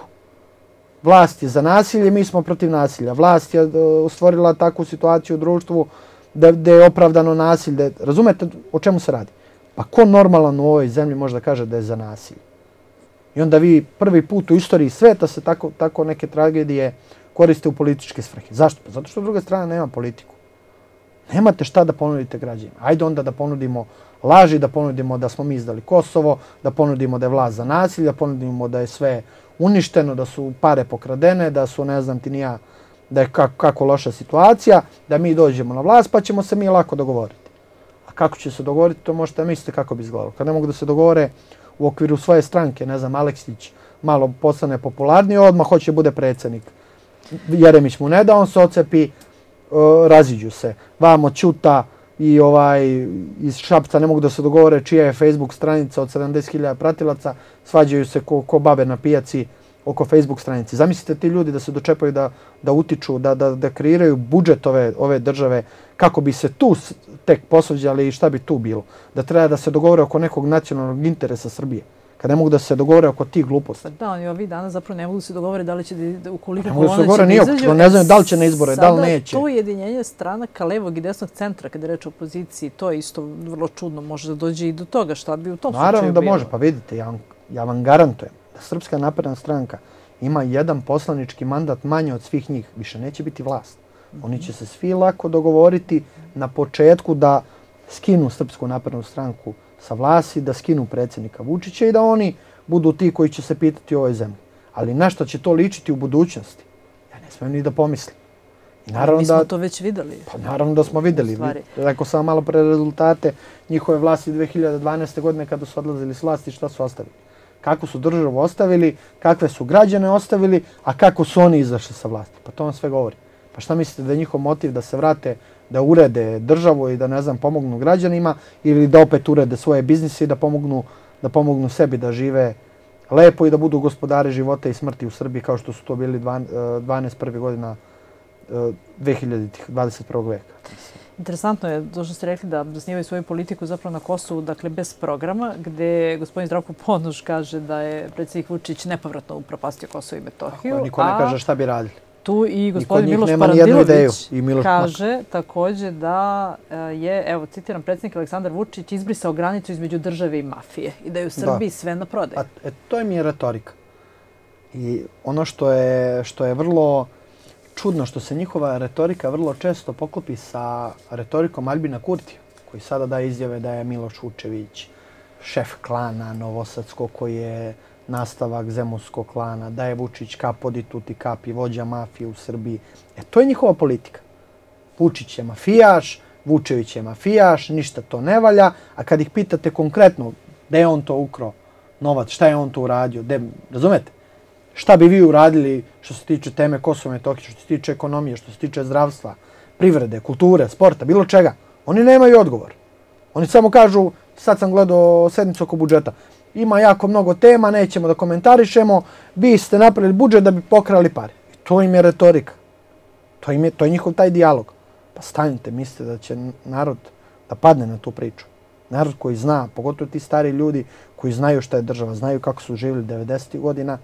Vlast je za nasilje, mi smo protiv nasilja. Vlast je stvorila takvu situaciju u društvu da je opravdano nasilje. Razumete o čemu se radi? Pa ko normalan u ovoj zemlji može da kaže da je za nasilje? I onda vi prvi put u istoriji sveta se tako neke tragedije koriste u političke svrhe. Zašto? Pa zato što druga strana nema politiku. Nemate šta da ponudite građanima. Ajde onda da ponudimo laži, da ponudimo da smo mi izdali Kosovo, da ponudimo da je vlast za nasilje, da ponudimo da je sve uništeno, da su pare pokradene, da su, ne znam ti ni ja, da je kako loša situacija, da mi dođemo na vlast pa ćemo se mi lako dogovoriti. A kako će se dogovoriti, to možete da mislite kako bi izgledalo. Kad ne mogu da se dogovore u okviru svoje stranke, ne znam, Aleksić malo postane popularniji, odmah hoće bude predsjednik. Jeremić mu ne da, on se ocepi, raziđu se. Vamo Ćuta i iz Šapca ne mogu da se dogovore čija je Facebook stranica od sedamdeset hiljada pratilaca, svađaju se ko babe na pijaci oko Facebook stranici. Zamislite ti ljudi da se dočepaju da utiču, da kreiraju budžet ove države, kako bi se tu tek posvađali i šta bi tu bilo. Da treba da se dogovore oko nekog nacionalnog interesa Srbije. Kad ne mogu da se dogovore oko tih gluposti. Da, oni ovih dana zapravo ne mogu da se dogovore da li će da, ukoliko kolona će da izađu. Ne znaju da li će na izbore, da li neće. Sada to ujedinjenje stranaka levog i desnog centra, kada je reč o opoziciji, to je isto vrlo čudno, može da dođe i do toga, šta bi u tom slučaju bilo. Naravno da može, pa vidite, ja vam garantujem da Srpska napredna stranka ima jedan poslanički mandat manje od svih njih, više neće biti vlast. Oni će se svi lako dogovoriti na početku da skinu Srpsku naprednu stranku sa vlasti, da skinu predsjednika Vučića i da oni budu ti koji će se pitati o ovoj zemlji. Ali na što će to ličiti u budućnosti? Ja ne smijem ni da pomislim. Mi smo to već videli. Pa naravno da smo videli. Rekao sam malo pre rezultate njihove vlasti dve hiljade dvanaeste. godine kada su odlazili s vlasti, šta su ostavili? Kako su državu ostavili, kakve su građane ostavili, a kako su oni izašli sa vlasti? Pa to vam sve govori. Pa šta mislite da je njihov motiv da se vrate, da urede državu i da, ne znam, pomognu građanima ili da opet urede svoje biznise i da pomognu, da pomognu sebi da žive lepo i da budu gospodari života i smrti u Srbiji kao što su to bili dvanaest prvih godina dve hiljade dvadeset prvog veka. Interesantno je to što ste rekli da zasnivaju svoju politiku zapravo na Kosovu, dakle bez programa, gde gospodin Zdravko Ponoš kaže da je predsjednik Vučić nepovratno upropastio Kosovo i Metohiju. Niko ne kaže šta bi radili. Tu i gospodin Miloš Parandilović kaže također da je, evo citiram, predsjednik Aleksandar Vučić izbrisao granicu između države i mafije i da je u Srbiji sve na prodaju. To je mi je retorika. I ono što je vrlo čudno, što se njihova retorika vrlo često poklopi sa retorikom Aljbina Kurtija, koji sada daje izjave da je Miloš Vučević šef klana novosadskog koji je nastavak zemunskog klana, da je Vučić kapo di tuti kapi, vođa mafije u Srbiji. E, to je njihova politika. Vučić je mafijaš, Vučević je mafijaš, ništa to ne valja, a kad ih pitate konkretno gde je on to ukrao novac, šta je on to uradio, razumete? Šta bi vi uradili što se tiče teme Kosova i Metohije, što se tiče ekonomije, što se tiče zdravstva, privrede, kulture, sporta, bilo čega? Oni nemaju odgovor. Oni samo kažu, sad sam gledao sednicu oko budžeta, ima jako mnogo tema, nećemo da komentarišemo, vi ste napravili budžet da bi pokrali pare. I to im je retorika. To, im je, to je njihov taj dijalog. Pa stanite, mislite da će narod da padne na tu priču. Narod koji zna, pogotovo ti stari ljudi koji znaju šta je država, znaju kako su živjeli devedesetih godina,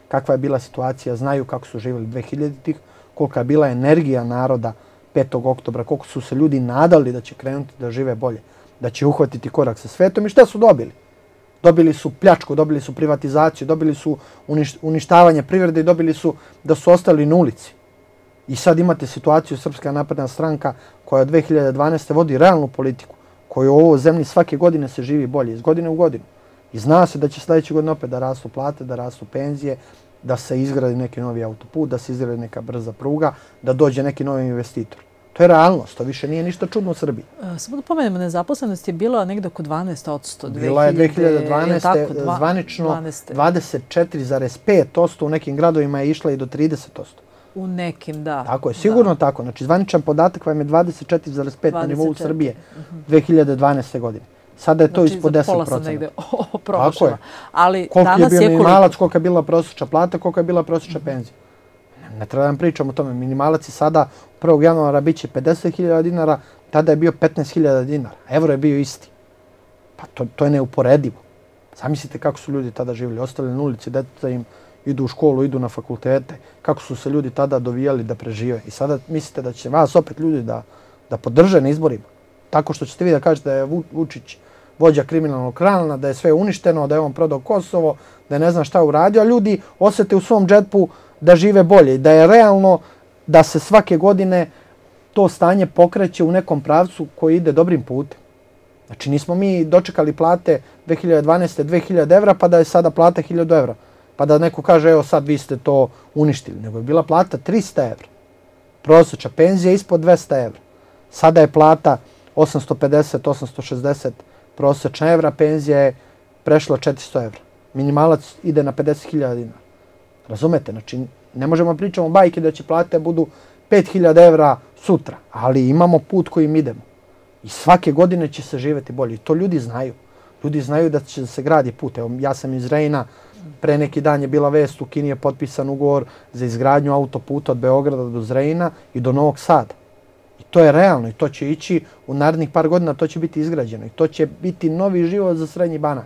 kakva je bila situacija, znaju kako su živjeli dve hiljaditih, kolika je bila energija naroda petog oktobra, koliko su se ljudi nadali da će krenuti da žive bolje, da će uhvatiti korak sa svetom i šta su dobili? Dobili su pljačku, dobili su privatizaciju, dobili su uništavanje privrede i dobili su da su ostali na ulici. I sad imate situaciju Srpska napredna stranka koja od dve hiljade dvanaeste. vodi realnu politiku, koju u ovoj zemlji svake godine se živi bolje, iz godine u godinu. I zna se da će sljedeće godine opet da rastu plate, da rastu penzije, da se izgradi neki novi autoput, da se izgradi neka brza pruga, da dođe neki novi investitor. To je realnost, to više nije ništa čudno u Srbiji. Samo da pomenemo, nezaposlenost je bila negdje oko dvanaest posto. Bila je dve hiljade dvanaeste. zvanično dvadeset četiri zarez pet posto, u nekim gradovima je išla i do trideset posto. U nekim, da. Tako je, sigurno tako. Znači, zvaničan podatak vam je dvadeset četiri zarez pet na nivou Srbije dve hiljade dvanaeste. godine. Sada je to ispod deset procenta. Znači, za pola sam negdje prošla. Ali koliko je bio minimalac, kolika je bila prosječna plata, kolika je bila prosječna penzija. Ne treba da vam pričam o tome. Minimalac je sada prvog januara bit će pedeset hiljada dinara, tada je bio petnaest hiljada dinara. Evro je bio isti. Pa to, to je neuporedivo. Zamislite kako su ljudi tada živjeli. Ostali na ulici, djeca im idu u školu, idu na fakultete. Kako su se ljudi tada dovijali da prežive. I sada mislite da će vas opet ljudi da, da podrže na izborima. Tako što ćete vi da kažete da je Vučić vođa kriminalnog klana, da je sve uništeno, da je on prodao Kosovo, da je ne znam šta uradio, a ljudi osjete u svom džepu da žive bolje i da je realno da se svake godine to stanje pokreće u nekom pravcu koji ide dobrim putem. Znači nismo mi dočekali plate dve hiljade dvanaeste. dve hiljade evra pa da je sada plata hiljadu evra. Pa da neko kaže evo sad vi ste to uništili. Nego je bila plata trista evra. Prosječna penzija ispod dvesta evra. Sada je plata osamsto pedeset do osamsto šezdeset prosječna evra, penzija je prešla četiristo evra. Minimalac ide na pedeset hiljada dinara. Razumete? Znači, ne možemo pričati o bajke da će plate budu pet hiljada evra sutra, ali imamo put kojim idemo. I svake godine će se živjeti bolje. I to ljudi znaju. Ljudi znaju da će se gradi put. Evo, ja sam iz Rejna, pre neki dan je bila vest, u Kini je potpisan ugovor za izgradnju autoputa od Beograda do Zrejna i do Novog Sada. I to je realno i to će ići u narednih par godina, to će biti izgrađeno. I to će biti novi život za Srednji Banat.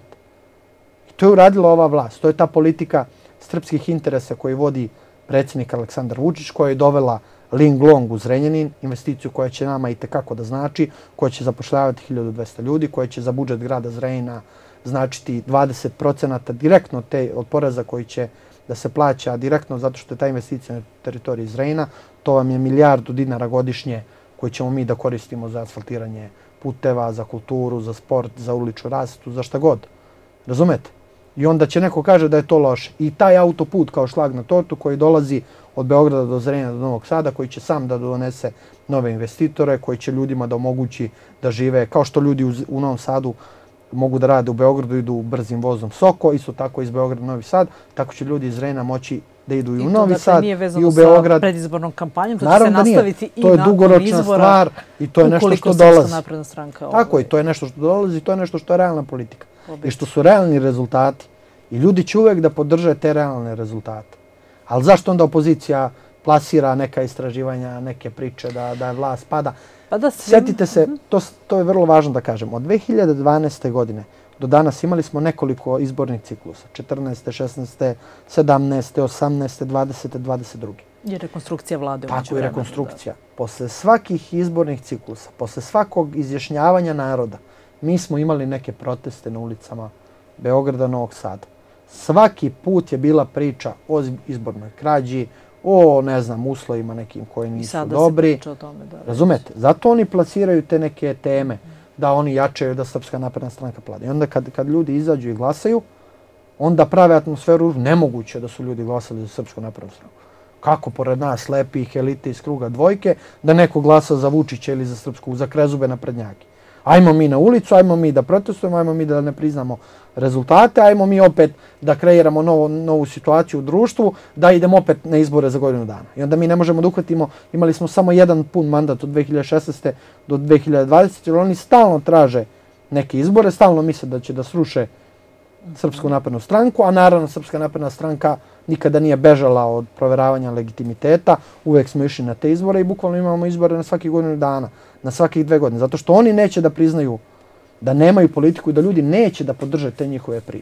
I to je uradila ova vlast. To je ta politika srpskih interesa koji vodi predsjednik Aleksandar Vučić, koja je dovela Linglong u Zrenjanin, investiciju koja će nama i tekako da znači, koja će zapošljavati hiljadu dvesta ljudi, koja će za budžet grada Zrenjina značiti dvadeset procenata direktno te od poreza koji će da se plaća direktno zato što je ta investicija na teritoriji Zrenjina. To vam je milijardu dinara godišnje koji ćemo mi da koristimo za asfaltiranje puteva, za kulturu, za sport, za uličnu rasvetu, za šta god. Razumete? I onda će neko kaže da je to loše. I taj autoput kao šlag na tortu koji dolazi od Beograda do Zrenjanina do Novog Sada, koji će sam da donese nove investitore, koji će ljudima da omogući da žive kao što ljudi u, u Novom Sadu mogu da rade u Beogradu, idu brzim vozom Soko, isto tako iz Beograda u Novi Sad, tako će ljudi iz Zrenjanina moći da idu i u Novi Sad i u Beograd. Sa predizbornom kampanjom, to će se nastaviti i nakon izbora. To je dugoročna stvar i to je nešto što dolazi. Tako i to je nešto što dolazi i to je nešto što je realna politika. I što su realni rezultati. I ljudi će uvek da podrže te realne rezultate. Ali zašto onda opozicija plasira neka istraživanja, neke priče da, da je vlast pada? Pa da svim... Sjetite se, to, to je vrlo važno da kažem, od dve hiljade dvanaeste. godine do danas imali smo nekoliko izbornih ciklusa. četrnaeste, šesnaeste, sedamnaeste, osamnaeste, dvadesete, dvadeset druge. I rekonstrukcija vlade. Tako i rekonstrukcija. Da. Posle svakih izbornih ciklusa, posle svakog izjašnjavanja naroda, mi smo imali neke proteste na ulicama Beograda, Novog Sada. Svaki put je bila priča o izbornoj krađi, o, ne znam, uslovima nekim koji nisu dobri. I sada se priča o tome. Da, razumete? Zato oni plasiraju te neke teme, da oni jačaju da Srpska napredna stranka pada. I onda kad, kad ljudi izađu i glasaju, onda prave atmosferu, nemoguće da su ljudi glasali za Srpsku naprednu stranku. Kako pored nas slepih elite iz kruga dvojke, da neko glasa za Vučića ili za Srpsku, za krezube naprednjake. Ajmo mi na ulicu, ajmo mi da protestujemo, ajmo mi da ne priznamo rezultate, ajmo mi opet da kreiramo novo, novu situaciju u društvu, da idemo opet na izbore za godinu dana. I onda mi ne možemo da uhvatimo, imali smo samo jedan pun mandat od dve hiljade šesnaeste. do dve hiljade dvadesete. jer oni stalno traže neke izbore, stalno misle da će da sruše Srpsku naprednu stranku, a naravno Srpska napredna stranka nikada nije bežala od proveravanja legitimiteta, uvek smo išli na te izbore i bukvalno imamo izbore na svakih godinu dana, na svakih dve godine, zato što oni neće da priznaju da nemaju politiku i da ljudi neće da podrže te njihove priče.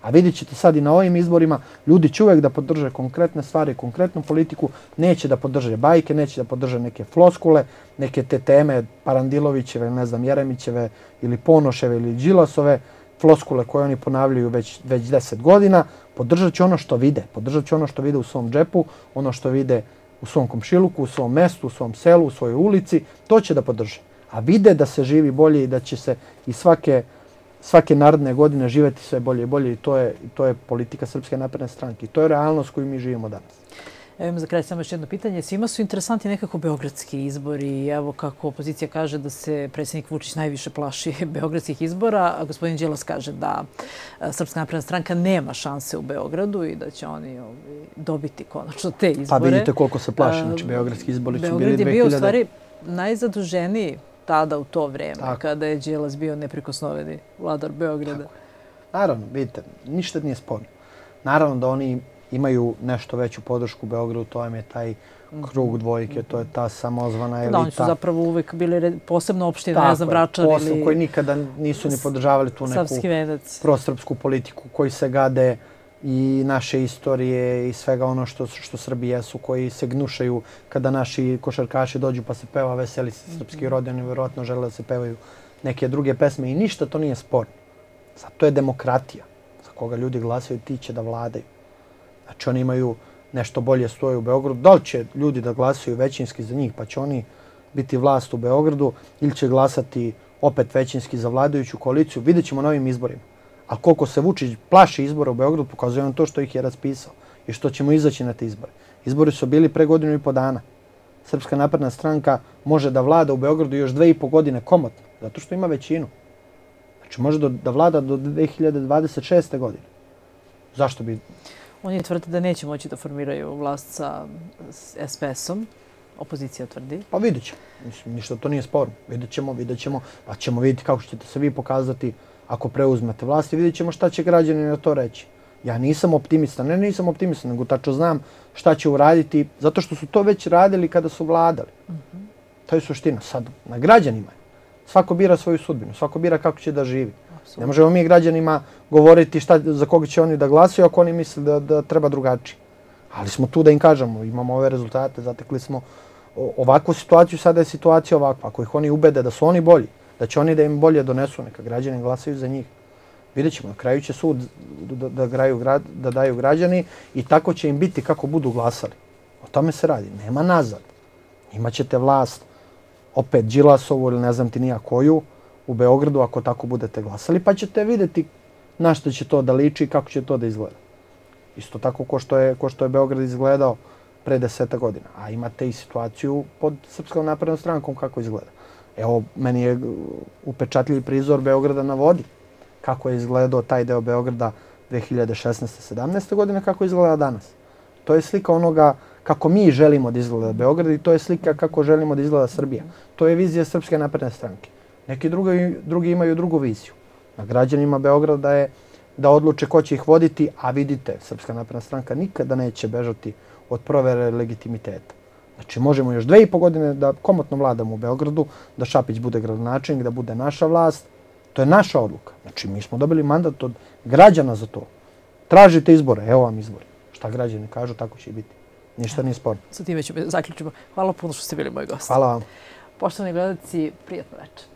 A vidjet ćete sad i na ovim izborima, ljudi će uvek da podrže konkretne stvari, konkretnu politiku, neće da podrže bajke, neće da podrže neke floskule, neke te teme Parandilovićeve, ne znam, Jeremićeve ili Ponoševe ili Đilasove, floskule koje oni ponavljaju već, već deset godina, podržat će ono što vide. Podržat će ono što vide u svom džepu, ono što vide u svom komšiluku, u svom mestu, u svom selu, u svojoj ulici, to će da podrže. A vide da se živi bolje i da će se i svake, svake naredne godine živeti sve bolje i bolje i to je, to je politika Srpske napredne stranke. I to je realnost koju mi živimo danas. Evo imam za kraj samo još jedno pitanje. Svima su interesantni nekako beogradski izbori. Evo kako opozicija kaže da se predsjednik Vučić najviše plaši beogradskih izbora, a gospodin Đilas kaže da Srpska napredna stranka nema šanse u Beogradu i da će oni dobiti konačno te izbore. Pa vidite koliko se plaši. Znači, beogradski izbori su bili dve hiljade... Beograd je bio u stvari dve hiljade najzaduženiji tada u to vreme, kada je Đilas bio neprikosnoveni vladar Beograda. Naravno, vidite, ništa nije sporno. Naravno da oni imaju nešto veću podršku u Beogradu, to je taj krug dvojke, to je ta samozvana elita. Da, oni su zapravo uvek bili posebno opština, ne znam, Vračar ili... Tako je, koji nikada nisu ni podržavali tu neku prosrpsku politiku, koji se gade i naše istorije i svega ono što, što Srbi jesu, koji se gnušaju kada naši košarkaši dođu pa se peva Veseli se srpski rod, oni vjerojatno žele da se pevaju neke druge pesme i ništa to nije sporno. Zato je demokratija, za koga ljudi glasaju, ti će da vladaju. Znači oni imaju nešto bolje stoje u Beogradu. Da li će ljudi da glasaju većinski za njih pa će oni biti vlast u Beogradu ili će glasati opet većinski za vladajuću koaliciju, vidjet ćemo na ovim izborima. A koliko se Vučić plaši izbora u Beogradu, pokazuje on to što ih je raspisao i što ćemo izaći na te izbore. Izbori su bili pre godinu i po dana. Srpska napredna stranka može da vlada u Beogradu još dve i po godine komotno, zato što ima većinu. Znači može do, da vlada do dve hiljade dvadeset šeste godine. Zašto bi... Oni tvrde da neće moći da formiraju vlast sa S P S-om. Opozicija tvrdi. Pa vidjet ćemo. Mislim, ništa to nije sporno. Vidjet ćemo, vidjet ćemo. Pa ćemo vidjeti kako ćete se vi pokazati ako preuzmete vlast i vidjet ćemo šta će građani na to reći. Ja nisam optimista, ne nisam optimista, nego tačno znam šta će uraditi, zato što su to već radili kada su vladali. Mm-hmm. To je suština. Sad, na građanima je. Svako bira svoju sudbinu, svako bira kako će da živi. Absolutno. Ne možemo mi građanima govoriti šta, za koga će oni da glasaju ako oni misle da, da treba drugačije. Ali smo tu da im kažemo, imamo ove rezultate, zatekli smo ovakvu situaciju, sada je situacija ovakva. Ako ih oni ubede da su oni bolji, da će oni da im bolje donesu, neka građani glasaju za njih. Vidjet ćemo, na kraju će sud da, da, graju, da daju građani i tako će im biti kako budu glasali. O tome se radi, nema nazad. Imaćete vlast, opet Đilasovu ili ne znam ti nija koju, u Beogradu ako tako budete glasali, pa ćete vidjeti na što će to da liči i kako će to da izgleda. Isto tako ko što je, ko što je Beograd izgledao pre deseta godina. A imate i situaciju pod Srpskom naprednom strankom kako izgleda. Evo, meni je upečatljiv prizor Beograda na vodi. Kako je izgledao taj deo Beograda dve hiljade šesnaeste sedamnaeste godine, kako izgleda danas. To je slika onoga kako mi želimo da izgleda Beograd i to je slika kako želimo da izgleda Srbija. To je vizija Srpske napredne stranke. Neki drugi, drugi imaju drugu viziju. Na građanima Beograda je da odluče ko će ih voditi, a vidite, Srpska napredna stranka nikada neće bežati od provere legitimiteta. Znači, možemo još dve i po godine da komotno vladamo u Beogradu, da Šapić bude gradonačelnik, da bude naša vlast. To je naša odluka. Znači, mi smo dobili mandat od građana za to. Tražite izbore, evo vam izbori. Šta građani kažu, tako će i biti. Ništa nije sporno. Sa time ćemo zaključimo. Hvala puno što ste bili moj gost. Hvala vam. Poštovani gledalci, prijatno večer.